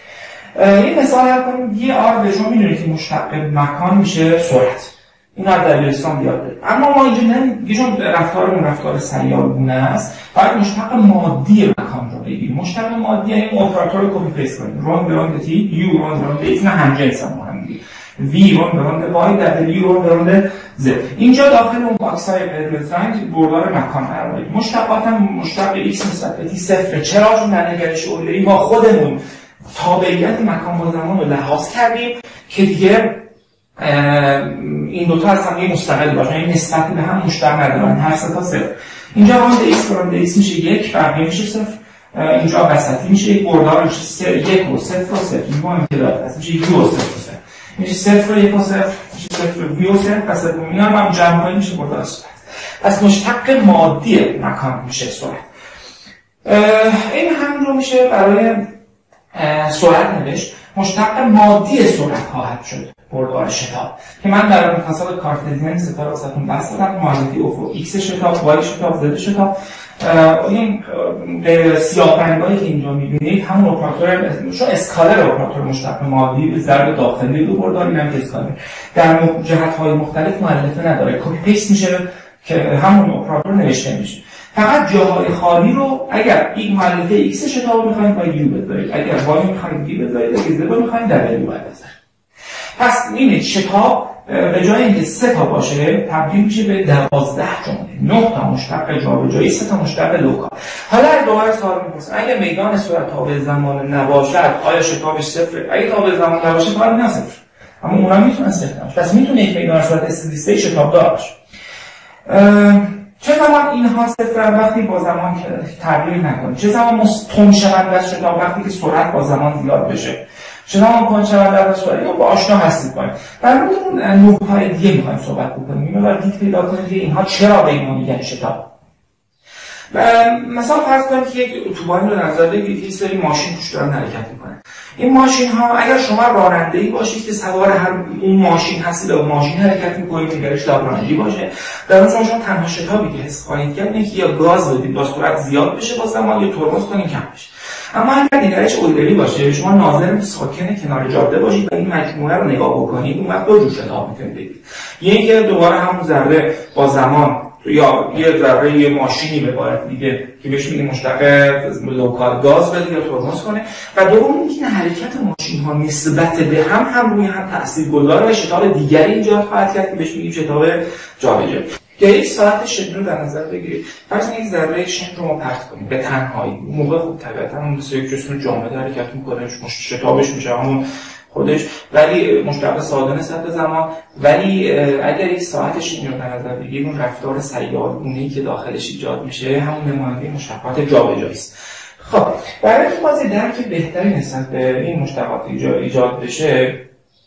یه مثال هر کنیم، یه آر به شما میدونید که مشتق مکان میشه سرعت، این هر دبیرستان بیاد داریم. اما ما اینجا نمیگیم، چون رفتارمون رفتار سیارگونه است، باید مشتق مادی مکان رو بگیریم. مشتق مادی این اپراتور رو کپی پیست کنیم، روند روند تی، یو روند روند ایکس، نه همجنس هم با هم دیگه، وی روند روند وای، دبلیو روند روند Z. اینجا داخل اون باکس های قرمز رنگ بردار مکان قرار داریم. مشتقات هم مشتق به x نسبت به t صفر. چرا؟ چون در نگرش اویلری ما خودمون تابعیت مکان با زمان رو لحاظ کردیم که دیگه این دوتا از هم یه مستقل باشن، این نسبت به هم مشتق ندارن، هر سه تا صفر. اینجا راند x راند x میشه یک، بقیه میشه صفر. اینجا وسطی میشه یک، بردار میشه یک و صفر و صفر. این با هم که داره هست میشه یک و صفر و صفر. میشه صفر و یک و صفر، میشه صفر و وی و صفر، پس میان هم جمع کنیم میشه بردار صورت. پس مشتق مادی مکان میشه صورت. این هم رو میشه برای سرعت نوشت. مشتق مادی سرعت خواهد شد بردار شتاب که من در مثال کارتزیان ستاره واسهتون بحث دادم. معادله افق x شتاب، y شتاب، z شتاب. این به سیاه رنگایی که اینجا می‌بینید همون اپراتور چون اسکالر اپراتور مشتق مادی به ضرب داخلی رو بردار، اینم که اسکالر در جهت‌های مختلف مؤلفه نداره، کپی پیست میشه که همون اپراتور نوشته میشه. فقط جاهای خالی رو اگر این مؤلفه x شتاب می‌خواید با u بذارید، اگر y می‌خواید v بذارید، اگر z می‌خواید w بذارید. پس این شتاب به جای اینکه سه تا باشه تبدیل میشه به دوازده جمله، نه تا مشتق جابجایی، سه تا مشتق لوکال. حالا دوباره سوال می‌پرسم اگه میدان صورت تابع زمان نباشد آیا شتابش صفر؟ اگه تابع زمان نباشه فقط نه صفر. اما اونها میتونن صفر باشه. پس میتونه یک میدان صورت استدی شتاب دار باشه. چه زمان اینها صفر وقتی با زمان تغییر نکنه؟ چه زمان تند شوند از شتاب وقتی که سرعت با زمان زیاد بشه؟ چه زمان کند شوند از سرعت یا با آشنا هستید باید. در مورد اون نوع‌های دیگه می‌خوایم صحبت بکنیم. اینو دید پیدا کنید که اینها چرا به اینا میگن شتاب. مثلا فرض کنید که یک اتوبان رو نظر بگیرید که یه سری ماشین توش دارن حرکت می‌کنن. این ماشین ها اگر شما راننده‌ای باشید که سوار هر اون ماشین هستید و ماشین حرکت می‌کنید، نگرش لاگرانژی باشه، در اون شما تنها شتابی که حس خواهید کرد اینه که یا گاز بدید با سرعت زیاد بشه با زمان یا ترمز کنید کم بشه. اما اگر نگرش اویلری باشه، شما ناظر به ساکن کنار جاده باشید و این مجموعه رو نگاه بکنید، اون وقت دو جور شتاب می‌تونید بگیرید. یکی که دوباره همون ذره با زمان یا یه ذره یه ماشینی به عبارت دیگه که بهش میگه مشتق لوکال گاز بده یا ترمز کنه، و دوم اینکه حرکت ماشین ها نسبت به هم هم روی هم تاثیرگذاره و شتاب دیگری ایجاد خواهد کرد که بهش میگیم شتاب جابجایی. یا یک ساعت شن رو در نظر بگیرید. فرض کنید یک ذره شن رو ما پرت کنیم به تنهایی. اون موقع خب طبیعتاً اون مثل یک جسم جامد حرکت می‌کنه، شتابش میشه همون خودش، ولی مشتق ساده نسبت به زمان. ولی اگر یک ساعت شن رو در نظر بگیریم، اون رفتار سیارگونه‌ای که داخلش ایجاد میشه همون نماینده مشتقات جابجایی است. خب برای اینکه باز درک بهتری نسبت به این مشتقات ایجاد بشه،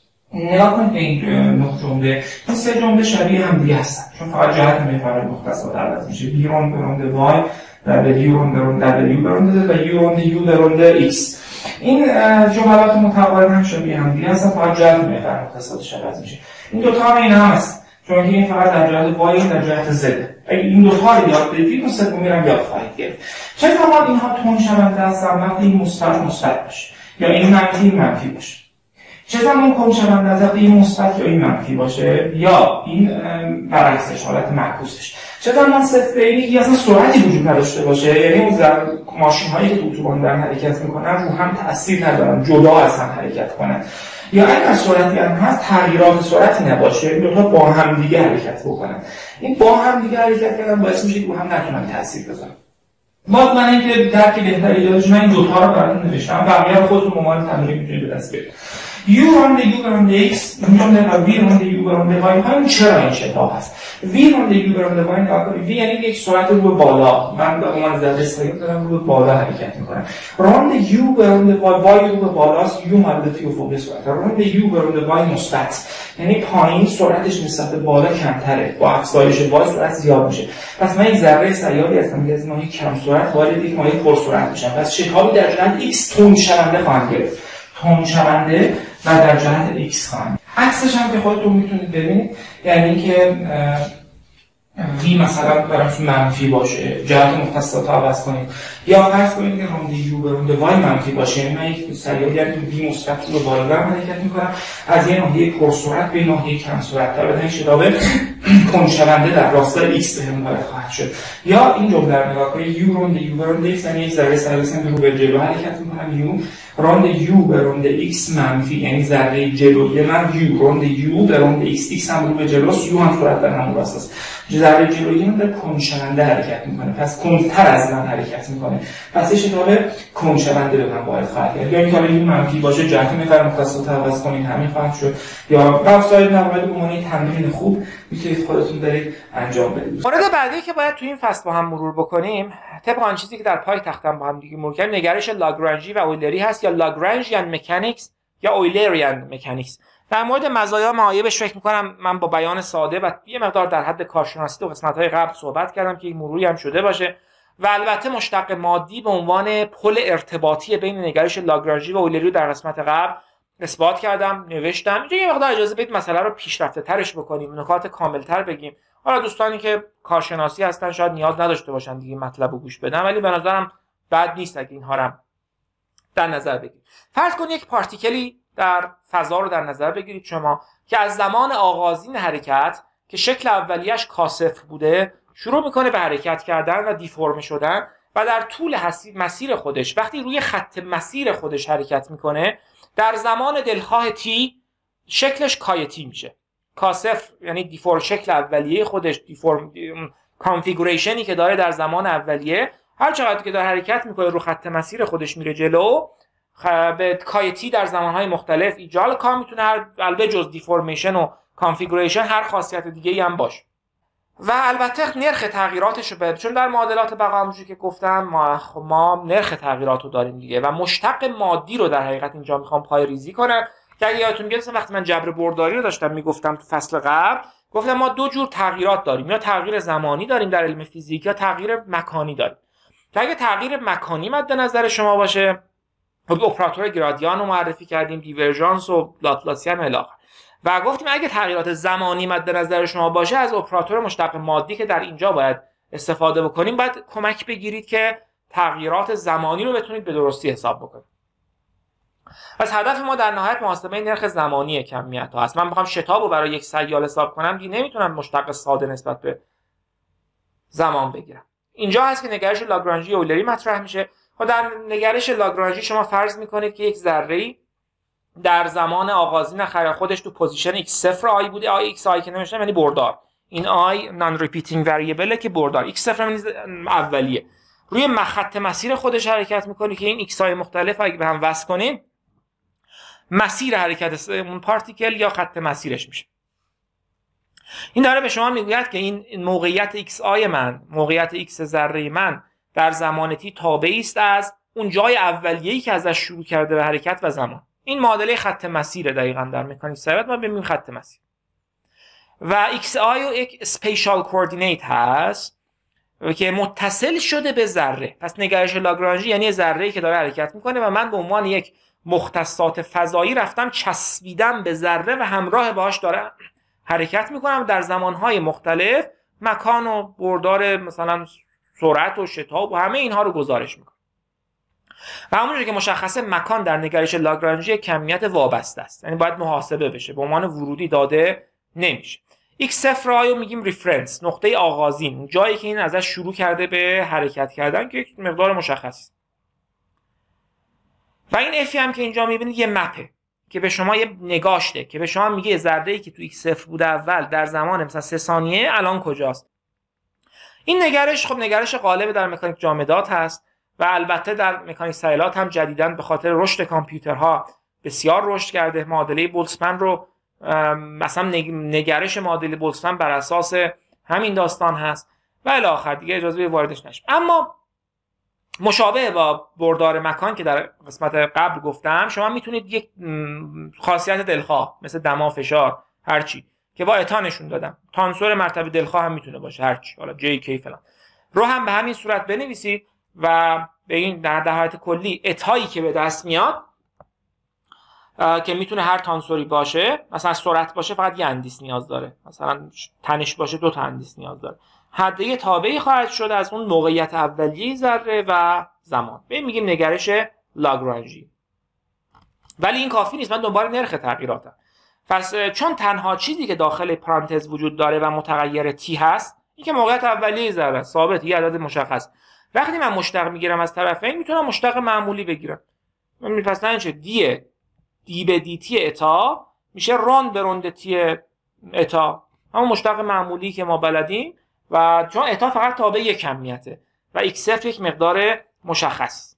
نگاه کنید به این نه جمله. این سه جمله شبیه هم دیگه هستن چون فقط جهت محور مختصر عوض میشه. بی راند راند وای در یو راند راند در یو راند و یو راند یو راند ایکس. این جملات متقارن هم شبیه هم دیگه هستن، فقط جهت محور مختصرش عوض میشه. این دو تا هم این هم هست چون این فقط در جهت وای و در جهت زد. اگه این دو تا رو یاد بدید مستقیم میرم یاد خواهید گرفت. چه زمان اینها تون شونده هستن؟ وقتی این مثبت مثبت باشه یا این منفی منفی باشه. چه زمان کند شوند از وقتی این مثبت یا این منفی باشه یا این برعکسش حالت معکوسش. چه زمان صفر اینی اصلا سرعتی وجود نداشته باشه، یعنی اون ماشین هایی که تو اتوبان دارن حرکت میکنن رو هم تاثیر ندارن، جدا از هم حرکت کنن. یا اگر سرعتی هم هست تغییرات سرعتی نباشه، این دو تا با هم دیگه حرکت بکنن. این با هم دیگه حرکت کردن باعث میشه که رو هم نتونن تاثیر بذارن. باز من اینکه درک بهتری داشته من این دو تا رو براتون نوشتم، بقیه رو خودتون به عنوان تمرین میتونید به دست بیارید. U راند U راند X جمله و V راند U راند Y. همین چرا این شتاب هست؟ V راند U راند Y نگاه V یعنی یک سرعت رو به بالا، من به عنوان ذره استقیم دارم رو به بالا حرکت میکنم. راند U راند Y Y رو به بالاست، U مالتی افقی سرعت. راند U راند Y مثبت یعنی پایین سرعتش نسبت به بالا کمتره، با افزایش Y سرعت زیاد میشه. پس من یک ذره سیاری هستم که از ماهی کم سرعت وارد یک ماهی پر سرعت میشم. پس شتابی در جهت X تند شونده خواهم گرفت. تند شونده و در جهت X خواهند. عکسش هم که خودتون میتونید ببینید، یعنی اینکه V مثلا براتون منفی باشه، جهت مختصات عوض کنید، یا فرض کنید که راند یو به راند وای منفی باشه، یعنی من یک سیاری که بی مثبت رو بالا حرکت میکنم از یه ناحیه پرسرعت به ناحیه کم سرعت تا بدن شتاب کنشونده در راستای ایکس بهم وارد خواهد شد. یا این جمله رو نگاه کنید یو راند یو به راند ایکس، یعنی یک ذره سرعت رو به جلو حرکت میکنم، یو راند یو به راند ایکس منفی، یعنی ذره جلوی من یو راند یو به راند ایکس، ایکس هم رو به جلوست، یو هم سرعت در همون راست است. ذره جلویی من در کنشونده حرکت میکنه، پس کنتر از من حرکت میکنه، پس شتاب کنشونده به من وارد خواهد کرد. یا اینکه یو منفی باشه جهت محور مختصات عوض کنید همین خواهد شد. یا وسایل نماید به عنوان تمرین خوب میتونید خودتون برید انجام بدید. مورد بعدی که باید تو این فصل با هم مرور بکنیم طبق آن چیزی که در پای تختم با هم دیگه مرور کردیم نگرش لاگرانژی و اویلری هست، یا لاگرانژیان مکانیکس یا اویلریان مکانیکس. در مورد مزایا و معایبش فکر می‌کنم من با بیان ساده و یه مقدار در حد کارشناسی تو قسمت‌های قبل صحبت کردم که این مروری هم شده باشه. و البته مشتق مادی به عنوان پل ارتباطی بین نگرش لاگرانژی و اویلری در قسمت قبل اثبات کردم، نوشتم. اینجا یه مقدار اجازه بدید مسئله رو پیشرفته‌ترش بکنیم، نکات کامل‌تر بگیم. حالا دوستانی که کارشناسی هستن شاید نیاز نداشته باشن دیگه مطلب رو گوش بدن، ولی به نظرم بد نیست اگه اینها رو در نظر بگیرید. فرض کنید یک پارتیکلی در فضا رو در نظر بگیرید شما که از زمان آغازین حرکت که شکل اولیش کاسف بوده شروع میکنه به حرکت کردن و دیفرم شدن و در طول مسیر خودش وقتی روی خط مسیر خودش حرکت میکنه در زمان دلخواه تی شکلش کای تی میشه. کاسف یعنی دیفورم، شکل اولیه خودش، دیفورم کانفیگوریشنی که داره در زمان اولیه، هر چقدر که داره حرکت میکنه رو خط مسیر خودش میره جلو به کای تی در زمانهای مختلف ایجال کا میتونه هر البته جز دیفورمیشن و کانفیگوریشن هر خاصیت دیگه ای هم باشه. و البته نرخ تغییراتش رو چون در معادلات بقا همونجوری که گفتم ما ما نرخ تغییرات رو داریم دیگه و مشتق مادی رو در حقیقت اینجا میخوام پای ریزی کنم. که اگه یادتون بیاد وقتی من جبر برداری رو داشتم میگفتم تو فصل قبل گفتم ما دو جور تغییرات داریم، یا تغییر زمانی داریم در علم فیزیک یا تغییر مکانی داریم. که اگه تغییر مکانی مد نظر شما باشه اپراتور گرادیان رو معرفی کردیم، دیورژانس و لاتلاسیان و الی آخر. و گفتیم اگه تغییرات زمانی مد نظر شما باشه از اپراتور مشتق مادی که در اینجا باید استفاده بکنیم باید کمک بگیرید که تغییرات زمانی رو بتونید به درستی حساب بکنید. پس هدف ما در نهایت محاسبه نرخ زمانی کمیت ها هست. من بخوام شتاب رو برای یک سیال حساب کنم دیگه نمیتونم مشتق ساده نسبت به زمان بگیرم. اینجا هست که نگرش لاگرانژی اویلری مطرح میشه. و در نگرش لاگرانژی شما فرض میکنید که یک ذره‌ای در زمان آغازین خیر خودش تو پوزیشن ایکس صفر آی بوده، آی ایکس آی که نمیشه یعنی بردار، این آی نان ریپیتینگ وریبله که بردار، ایکس صفر یعنی اولیه، روی خط مسیر خودش حرکت میکنه که این ایکس های مختلف اگه به هم وصل کنیم مسیر حرکت اون پارتیکل یا خط مسیرش میشه. این داره به شما میگوید که این موقعیت ایکس آی من، موقعیت ایکس ذره من در زمان تی تابعی است از اون جای اولیه‌ای که ازش شروع کرده به حرکت و زمان. این معادله خط مسیر دقیقاً در مکانیک ثابت ما ببینیم خط مسیر. و ایکس آی یک اسپیشال کوردینیت هست که متصل شده به ذره. پس نگرش لاگرانژی یعنی ذره‌ای که داره حرکت میکنه و من به عنوان یک مختصات فضایی رفتم چسبیدم به ذره و همراه باهاش داره حرکت میکنم در زمانهای مختلف مکان و بردار مثلا سرعت و شتاب و همه اینها رو گزارش میکنم. و همونجوری که مشخصه مکان در نگرش لاگرانژی کمیت وابسته است، یعنی باید محاسبه بشه، به عنوان ورودی داده نمیشه. ایکس صفر آی رو میگیم ریفرنس، نقطه آغازین، جایی که این ازش شروع کرده به حرکت کردن که یک مقدار مشخص. و این افی هم که اینجا میبینید یه مپه که به شما یه نگاشته که به شما میگه ذره‌ای که تو ایکس صفر بوده اول در زمان مثلا سه ثانیه الان کجاست. این نگرش خب نگرش غالب در مکانیک جامدات هست و البته در مکانیک سیالات هم جدیداً به خاطر رشد کامپیوترها بسیار رشد کرده. معادله بولتزمن رو مثلا نگرش معادله بولتزمن بر اساس همین داستان هست و الی آخر دیگه اجازه به واردش نشیم. اما مشابه با بردار مکان که در قسمت قبل گفتم شما میتونید یک خاصیت دلخواه مثل دما، فشار، هرچی که با اتا نشون دادم، تانسور مرتبه دلخواه هم میتونه باشه هرچی، حالا جی کی فلان رو هم به همین صورت بنویسید و به این در حالت کلی اتایی که به دست میاد که میتونه هر تانسوری باشه، مثلا سرعت باشه فقط یه اندیس نیاز داره، مثلا تنش باشه دو تا اندیس نیاز داره، حده تابعی خواهد شد از اون موقعیت اولیه ذره و زمان. به این میگیم نگرش لاگرانژی. ولی این کافی نیست، من دنبال نرخ تغییراتم. پس چون تنها چیزی که داخل پرانتز وجود داره و متغیر تی هست، این که موقعیت اولیه ذره ثابت، یه عدد مشخص. وقتی من مشتق میگیرم از طرفین میتونم مشتق معمولی بگیرم. من میپسن چه دی دی به دی تی اتا میشه روند به روند تی اتا، همون مشتق معمولی که ما بلدیم و چون اتا فقط تابع یک کمیته و ایکس صفر یک مقدار مشخص.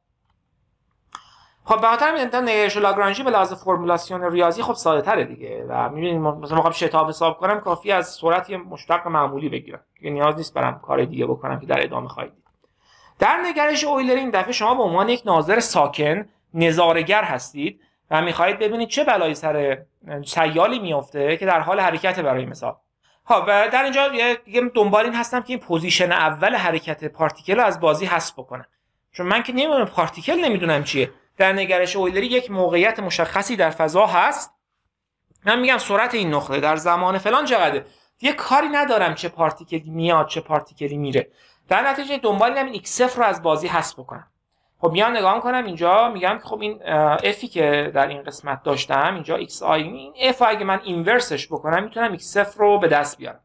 خب به خاطر همین نگرش لاگرانژی به لحاظ فرمولاسیون ریاضی خب ساده تره دیگه و میبینید مثلا میخوام شتاب حساب کنم کافی از سرعت یه مشتق معمولی بگیرم دیگه، نیاز نیست برام کار دیگه بکنم که در ادامه خواهید دید. در نگرش اویلری این دفعه شما به عنوان یک ناظر ساکن نظاره‌گر هستید و میخواهید ببینید چه بلایی سر سیالی میفته که در حال حرکت برای مثال. خب در اینجا دیگه دنبال این هستم که این پوزیشن اول حرکت پارتیکل رو از بازی حذف بکنم، چون من که نمیدونم پارتیکل نمیدونم چیه. در نگرش اویلری یک موقعیت مشخصی در فضا هست، من میگم سرعت این نقطه در زمان فلان چقدره، دیگه کاری ندارم چه پارتیکلی میاد چه پارتیکلی میره. در نتیجه دنبال اینم این ایکس صفر رو از بازی حذف بکنم. خب میام نگاه کنم اینجا میگم که خب این افی که در این قسمت داشتم اینجا ایکس آی، این اف اگه من اینورسش بکنم میتونم ایکس صفر رو به دست بیارم.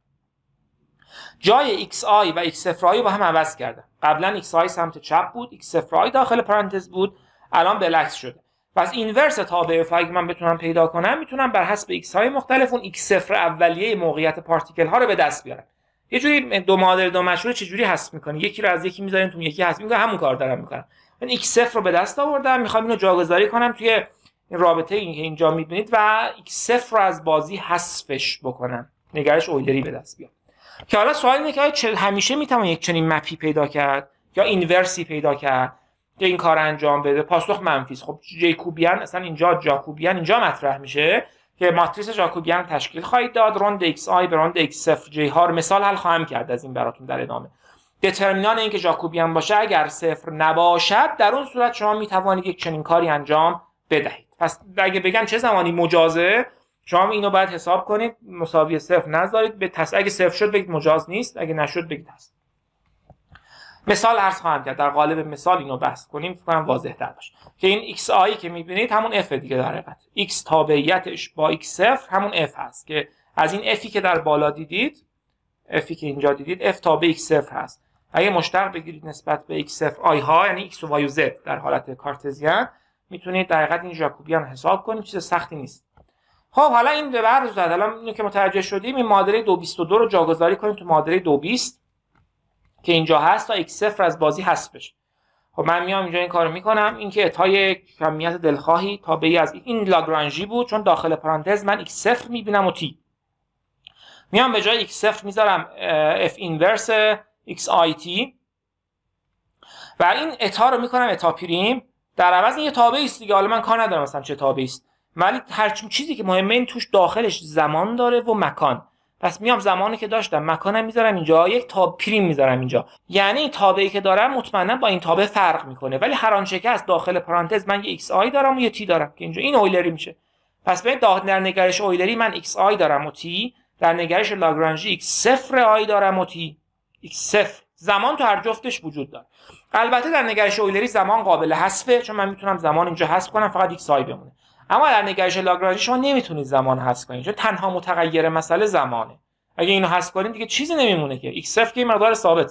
جای ایکس آی و ایکس صفر آی با هم عوض کردم. قبلا ایکس آی سمت چپ بود، ایکس صفر آی داخل پرانتز بود، الان بالعکس شده. پس اینورس تابع اف اگه من بتونم پیدا کنم میتونم بر حسب ایکس های مختلف اون ایکس صفر اولیه موقعیت پارتیکل ها رو به دست بیارم. یه جوری دو معادل دو مشروط چه جوری حذف میکنی؟ یکی رو از یکی میذاریم تو یکی حذف میکنم، همون کار دارم میکنم. من ایکس صفر رو به دست آوردم، میخوام اینو جاگذاری کنم توی این رابطه این که اینجا میبینید و ایکس صفر رو از بازی حذفش بکنم، نگرش اویلری به دست بیارم. که حالا سوال اینه که چه همیشه میتونم یک چنین مپی پیدا کرد یا اینورسی پیدا کرد که این کار انجام بده؟ پاسخ منفی است. خب جیکوبیان اصلا اینجا جاکوبیان اینجا مطرح میشه که ماتریس جاکوبیان تشکیل خواهید داد، روند ایکس آی به روند ایکس صفر جی ها رو مثال حل خواهم کرد از این براتون در ادامه. دترمینان این که جاکوبیان باشه اگر صفر نباشد در اون صورت شما میتوانید یک چنین کاری انجام بدهید. پس اگه بگم چه زمانی مجازه، شما اینو باید حساب کنید مساوی صفر نذارید، به تص... اگه صفر شد بگید مجاز نیست، اگه نشد بگید هست. مثال عرض خواهم کرد، در قالب مثال اینو بحث کنیم فکر کنم واضح تر باشه که این ایکس آی که میبینید همون اف دیگه در حقیقت، ایکس تابعیتش با ایکس صفر همون اف هست که از این افی که در بالا دیدید، افی که اینجا دیدید اف تابع ایکس صفر هست. اگه مشتق بگیرید نسبت به ایکس صفر آی ها یعنی ایکس و وای و زد در حالت کارتزیان، میتونید در حقیقت این ژاکوبیان حساب کنید، چیز سختی نیست. خب حالا این به بر زد، الان اینو که متوجه شدیم این معادله دو بیست و دو رو جاگذاری کنیم تو معادله دو بیست که اینجا هست تا ایکس صفر از بازی حذف بشه. خب من میام اینجا این کارو میکنم، این که اتای کمیت دلخواهی تابعی از این لاگرانژی بود، چون داخل پرانتز من ایکس صفر میبینم و تی، میام به جای ایکس صفر میذارم اف اینورس ایکس آی تی و این اتا رو میکنم اتا پریم، در عوض این یه تابعی است دیگه، حالا من کار ندارم مثلا چه تابعی است، ولی هر چیزی که مهمه این توش داخلش زمان داره و مکان. پس میام زمانی که داشتم مکانم میذارم اینجا، یک تاب پریم میذارم اینجا، یعنی این تابعی که دارم مطمئنا با این تابع فرق میکنه، ولی هر آنچه که از داخل پرانتز من یه ایکس آی دارم و یه تی دارم که اینجا این اویلری میشه. پس ببین در نگرش اویلری من ایکس آی دارم و تی، در نگرش لاگرانژی ایکس صفر آی دارم و تی، ایکس صفر زمان تو هر جفتش وجود داره. البته در نگرش اویلری زمان قابل حذفه، چون من میتونم زمان اینجا حذف کنم فقط ایکس آی بمونه، اما در نگرش لاگرانژی شما نمیتونید زمان حذف کنید، چون تنها متغیر مسئله زمانه. اگه اینو حذف کنید دیگه چیزی نمیمونه که ایکس صفر که این مقدار ثابت.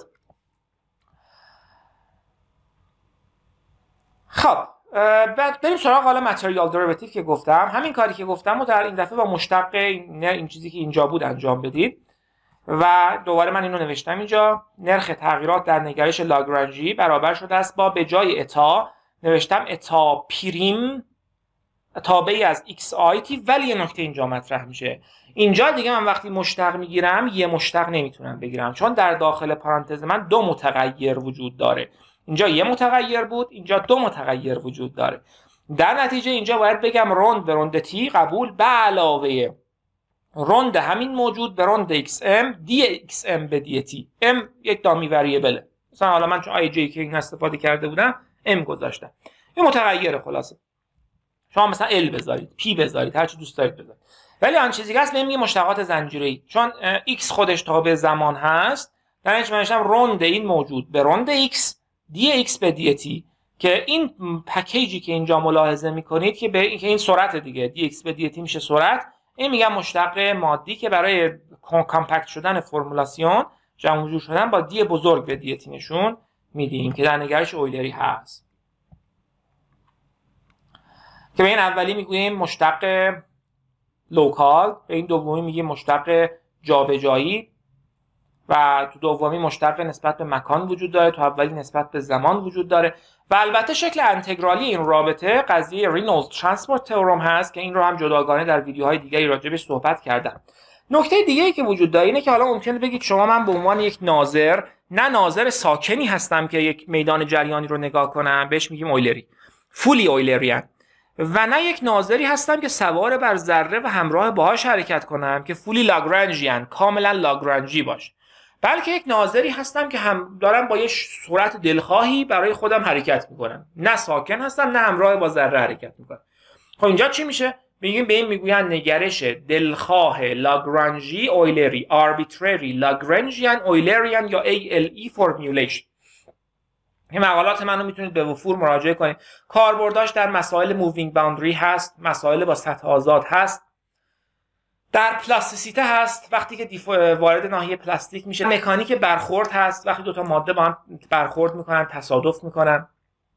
خب بعد بریم سراغ حالا متریال دریوتیو که گفتم، همین کاری که گفتم رو در این دفعه با مشتق این, این چیزی که اینجا بود انجام بدید و دوباره من اینو نوشتم اینجا، نرخ تغییرات در نگرش لاگرانژی برابر شده است با به جای اتا نوشتم اتا پریم تابعی از ایکس آی تی، ولی یه نکته اینجا مطرح میشه، اینجا دیگه من وقتی مشتق میگیرم یه مشتق نمیتونم بگیرم، چون در داخل پرانتز من دو متغیر وجود داره، اینجا یه متغیر بود اینجا دو متغیر وجود داره، در نتیجه اینجا باید بگم روند به روند تی قبول به علاوه روند همین موجود به روند ایکس ام دی ایکس ام به دی تی، ام یک دامی وریبله، مثلا حالا من چون آی جی که این استفاده کرده بودم ام گذاشتم، این متغیره خلاصه، شما مثلا ال بذارید پی بذارید هر چی دوست دارید بذارید، ولی آن چیزی که هست بهم میگه مشتقات زنجیره‌ای، چون ایکس خودش تابع زمان هست، در نتیجه من روند این موجود به روند ایکس دی ایکس به دی تی که این پکیجی که اینجا ملاحظه میکنید که به این سرعت دیگه دی ایکس به دی تی میشه سرعت، این میگم مشتق مادی که برای کامپکت شدن فرمولاسیون جمع و جور شدن با دی بزرگ به دی تی نشون میدیم که در نگرش اویلری هست که به این اولی میگوییم مشتق لوکال، به این دومی میگیم مشتق جابجایی و تو دومی مشتق نسبت به مکان وجود داره، تو اولی نسبت به زمان وجود داره و البته شکل انتگرالی این رابطه قضیه رینولدز ترانسپورت تئورم هست که این رو هم جداگانه در ویدیوهای دیگری راجبش صحبت کردم. نکته دیگه‌ای که وجود داره اینه که حالا ممکنه بگید شما من به عنوان یک ناظر، نه ناظر ساکنی هستم که یک میدان جریانی رو نگاه کنم، بهش میگیم اویلری، فولی اویلریان، و نه یک ناظری هستم که سوار بر ذره و همراه باهاش حرکت کنم که فولی لاگرانژیان، کاملا لاگرانژی باشه، بلکه یک ناظری هستم که هم دارم با یه سرعت دلخواهی برای خودم حرکت میکنم، نه ساکن هستم نه همراه با ذره حرکت میکنم. خب اینجا چی میشه؟ میگیم به این میگوین نگرش دلخواه لاگرانژی اویلری، آربیترری لاگرانژیان اویلریان یا ای ال ای فرمولیشن. این مقالات منو میتونید به وفور مراجعه کنید. کاربرداش در مسائل مووینگ باوندری هست، مسائل با سطح آزاد هست، در پلاستیسیته هست وقتی که وارد ناحیه پلاستیک میشه، مکانیک برخورد هست وقتی دو تا ماده با هم برخورد میکنن، تصادف میکنن،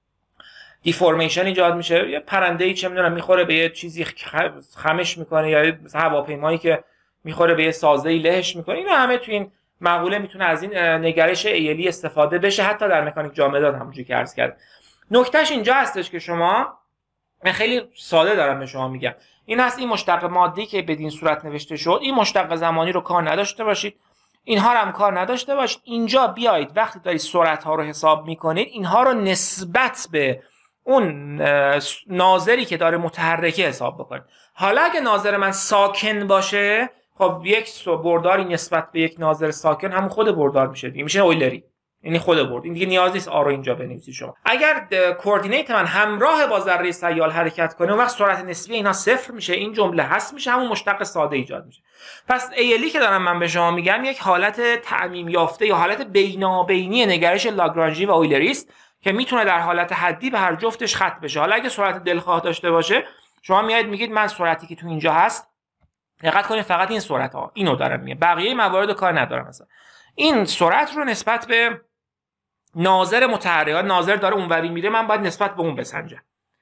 دیفورمیشن ایجاد میشه، یه پرنده‌ای چه میدونم میخوره به یه چیزی خمش میکنه، یا مثلا هواپیمایی که میخوره به یه سازه‌ای لهش میکنه. اینا همه تو این مقوله میتونه از این نگرش ایلی استفاده بشه، حتی در مکانیک جامدات همونجوری که عرض کردم. نکتهش اینجا هستش که شما، من خیلی ساده دارم به شما میگم، این هست این مشتق مادی که بدین صورت نوشته شد، این مشتق زمانی رو کار نداشته باشید، اینها رو هم کار نداشته باشید. اینجا بیایید وقتی دارید سرعت ها رو حساب میکنید اینها رو نسبت به اون ناظری که داره متحرکه حساب بکنید. حالا اگه ناظر من ساکن باشه، خب یک برداری نسبت به یک ناظر ساکن همون خود بردار میشه دیگه، میشه اویلری، یعنی خود برد. این دیگه نیاز نیست آ رو اینجا بنویسید شما. اگر کوردینیت من همراه با ذره سیال حرکت کنه، اون وقت سرعت نسبی اینا صفر میشه، این جمله هست میشه، همون مشتق ساده ایجاد میشه. پس ایلی که دارم من به شما میگم یک حالت تعمیم یافته یا حالت بینابینی نگرش لاگرانژی و اویلری است که میتونه در حالت حدی به هر جفتش ختم بشه. حالا اگه سرعت دلخواه داشته باشه، شما میایید میگید من سرعتی که تو اینجا هست، دقت کنید فقط این سرعت ها اینو دارم میگم، بقیه موارد کار ندارم. مثلا این سرعت رو نسبت به ناظر متحرک، ناظر داره اونوری میره، من باید نسبت به اون بسنجم.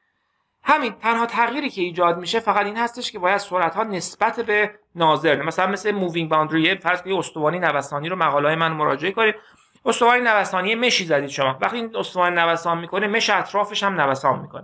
همین تنها تغییری که ایجاد میشه فقط این هستش که باید سرعت ها نسبت به ناظر، مثلا مثل مووینگ باوندری، فرض کنید استوانی نوسانی رو مقاله من مراجعه کنید. استوانی نوسانی مشی زدید شما، وقتی این استوانی نوسان میکنه، مش اطرافش هم نوسان میکنه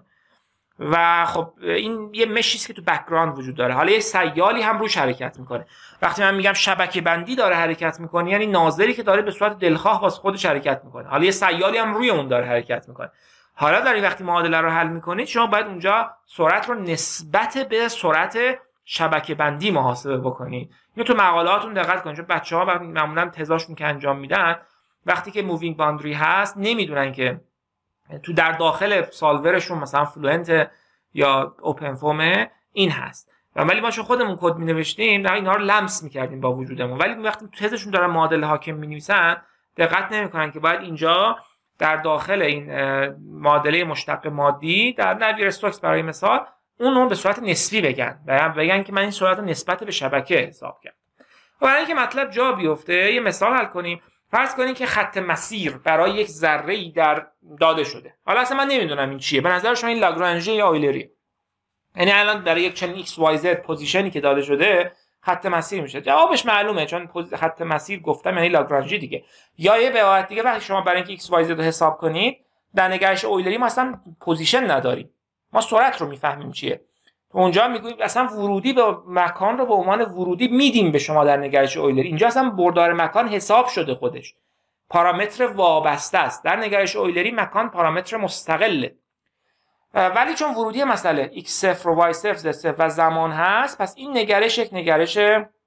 و خب این یه مشی است که تو بک‌گراند وجود داره. حالا یه سیالی هم روش حرکت میکنه. وقتی من میگم شبکه بندی داره حرکت میکنه، یعنی ناظری که داره به صورت دلخواه واسه خودش حرکت میکنه. حالا یه سیالی هم روی اون داره حرکت میکنه. حالا در این وقتی معادله رو حل میکنید، شما باید اونجا سرعت رو نسبت به سرعت شبکه بندی محاسبه بکنید. اینو تو مقالاتون دقت کنید، چون بچه‌ها وقتی معمولا تزاشون که انجام میدن، وقتی که مووینگ باوندری هست نمیدونن که تو در داخل سالورشون مثلا فلوئنت یا اوپن فورم این هست، ولی ما چون خودمون کد می‌نوشتیم در اینا رو لمس می‌کردیم با وجودمون، ولی وقتی تو تزشون دارن معادله حاکم می‌نویسن دقت نمی‌کنن که باید اینجا در داخل این معادله مشتق مادی در نویر استوکس برای مثال اون رو به صورت نسبی بگن، بگن که من این سرعت رو نسبت به شبکه حساب کردم. برای اینکه مطلب جا بیفته یه مثال حل کنیم. فرض کنید که خط مسیر برای یک ذره‌ای در داده شده. حالا اصلا من نمیدونم این چیه. به نظر شما این لاگرانژی یا اویلری؟ یعنی الان برای یک چنین ایکس وای زد پوزیشنی که داده شده خط مسیر میشه. جوابش معلومه، چون خط مسیر گفتم یعنی لاگرانژی دیگه. یا یه به عبارت دیگه وقتی شما برای اینکه ایکس وای زد رو حساب کنید، در نگرش اویلری ما اصلا پوزیشن نداریم. ما سرعت رو میفهمیم چیه. اونجا میگویم اصلا ورودی به مکان رو به عنوان ورودی میدیم به شما در نگرش اویلری. اینجا اصلا بردار مکان حساب شده، خودش پارامتر وابسته است. در نگرش اویلری مکان پارامتر مستقله، ولی چون ورودی مسئله x صفر و y صفر z صفر و زمان هست، پس این نگرش یک نگرش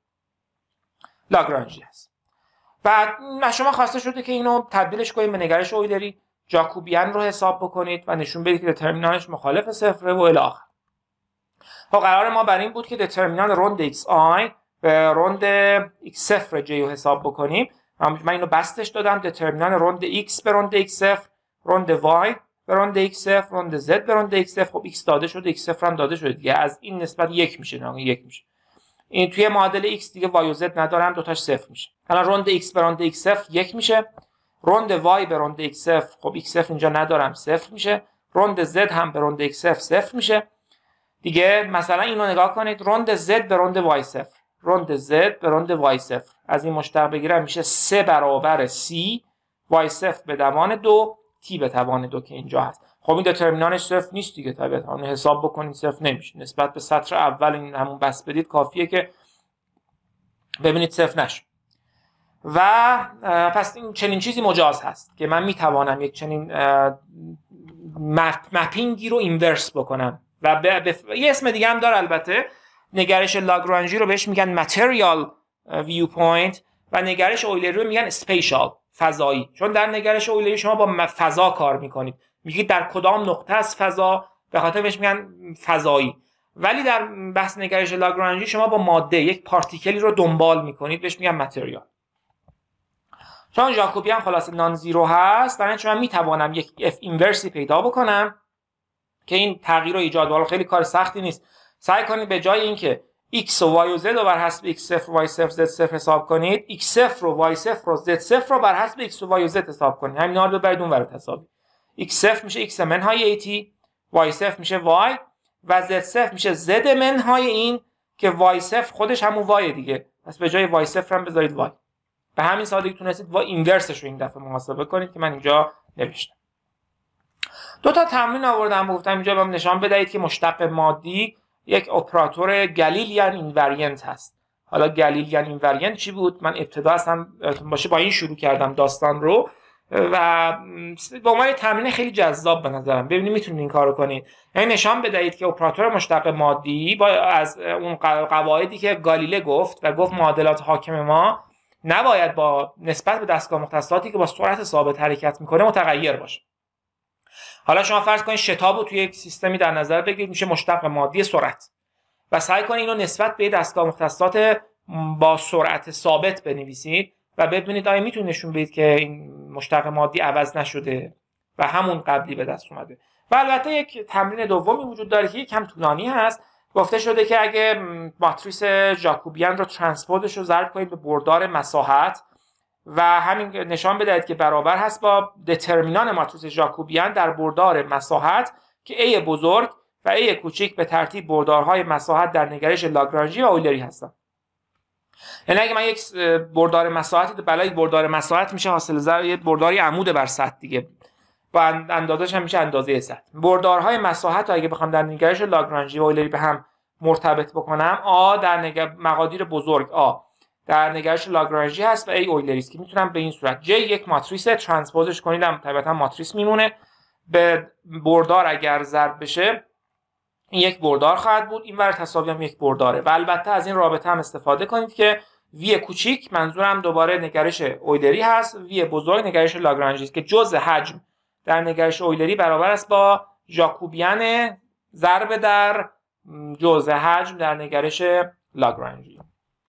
لاگرانژی است و شما خواسته شده که اینو تبدیلش کنید به نگرش اویلری، جاکوبیان رو حساب بکنید و نشون بدید که دترمینانتش مخالف صفره و الی آخر. خب قرار ما بر این بود که دترمینان روند xi به روند x صفر j رو حساب بکنیم. من اینو بستش دادم، دترمینان روند x به روند x صفر، راند y به راند x صفر، راند z به راند x صفر. خب x داده شده، x صفر هم داده شده دیگه، از این نسبت یک میشه، نه یک میشه. این توی معادله x دیگه y و z ندارم، دوتاش صفر میشه. الان راند x به راند x صفر یک میشه، راند y به راند x صفر، خب x صفر اینجا ندارم، صفر میشه. راند z هم به راند x صفر صفر میشه. دیگه مثلا اینو نگاه کنید، راند z به راند y صفر، راند z به راند y صفر، از این مشتق بگیرم میشه سه برابر c y صفر به توان دو t به توان دو که اینجا هست. خب این دترمینانش صفر نیست دیگه، طبیعتا اون حساب بکنید صفر نمیشه. نسبت به سطر اول این همون بس بدید کافیه که ببینید صفر نشه. و پس این چنین چیزی مجاز هست که من میتوانم یک چنین مپ، مپینگی رو اینورس بکنم. و به بف... یه اسم دیگه هم داره البته، نگرش لاگرانژی رو بهش میگن ماتریال ویو پوینت و نگرش اویلری رو میگن اسپیشال، فضایی. چون در نگرش اویلری شما با فضا کار میکنید، میگید در کدام نقطه از فضا، به خاطر بهش میگن فضایی. ولی در بحث نگرش لاگرانژی شما با ماده یک پارتیکلی رو دنبال میکنید، بهش میگن ماتریال. چون ژاکوبیان خلاص نان زیرو هست، برای من میتوانم یک اف اینورسی پیدا بکنم که این تغییر رو ایجاد کنه. خیلی کار سختی نیست. سعی کنید به جای اینکه x و y و z رو بر حسب x صفر y صفر z صفر حساب کنید، x صفر و y صفر و z صفر رو بر حسب x و y و z حساب کنید. همین رو ببرید اون ور حسابی. x صفر میشه x منهای at، y صفر میشه y و z صفر میشه z منهای این که y صفر خودش همون y دیگه. پس به جای y صفر هم بذارید y. به همین سادگی تونستید y اینورسش رو این دفعه محاسبه کنید که من اینجا نوشتم. دو تا تمرین آوردم، گفتم اینجا بهم نشان بدهید که مشتق مادی یک اپراتور گلیلیان اینوریانت هست. حالا گلیلیان اینوریانت چی بود؟ من ابتدا اصلا باشه با این شروع کردم داستان رو و با ما یه تمرین خیلی جذاب به نظرم. ببینید میتونید این کارو کنید. یعنی نشان بدهید که اپراتور مشتق مادی با از اون قواعدی که گالیله گفت و گفت معادلات حاکم ما نباید با نسبت به دستگاه مختصاتی که با سرعت ثابت حرکت میکنه متغیر باشه. حالا شما فرض کنید شتاب رو توی یک سیستمی در نظر بگیرید، میشه مشتق مادی سرعت و سعی کنید اینو نسبت به دستگاه مختصات با سرعت ثابت بنویسید و ببینید آیا میتونید نشون بدید که این مشتق مادی عوض نشده و همون قبلی به دست اومده. و البته یک تمرین دومی وجود داره که یکم طولانی هست. گفته شده که اگه ماتریس ژاکوبیان رو ترانسپوزش رو ضرب کنید به بردار مساحت و همین نشان بدهید که برابر هست با دترمینان ماتریس ژاکوبیان در بردار مساحت که A بزرگ و A کوچیک به ترتیب بردارهای مساحت در نگرش لاگرانژی و اویلری هستن. یعنی اگه من یک بردار مساحتی بلای بردار مساحت میشه حاصل ضرب یه برداری عمود بر سطح دیگه، با اندازه‌اش هم میشه اندازه سطح. بردارهای مساحت رو اگه بخوام در نگرش لاگرانژی و اویلری به هم مرتبط بکنم، A در نگر... مقادیر بزرگ A در نگرش لاگرانژی هست و A اویلری است که میتونم به این صورت J یک ماتریس ترانسپوزش کنیدم، طبعا ماتریس میمونه. به بردار اگر ضرب بشه این یک بردار خواهد بود، این ور تساوی هم یک برداره. و البته از این رابطه هم استفاده کنید که V کوچیک منظورم دوباره نگرش اویلری هست، V بزرگ نگرش لاگرانژی است که جزء حجم در نگرش اویلری برابر است با ژاکوبیان ضرب در جزء حجم در نگرش لاگرانژی.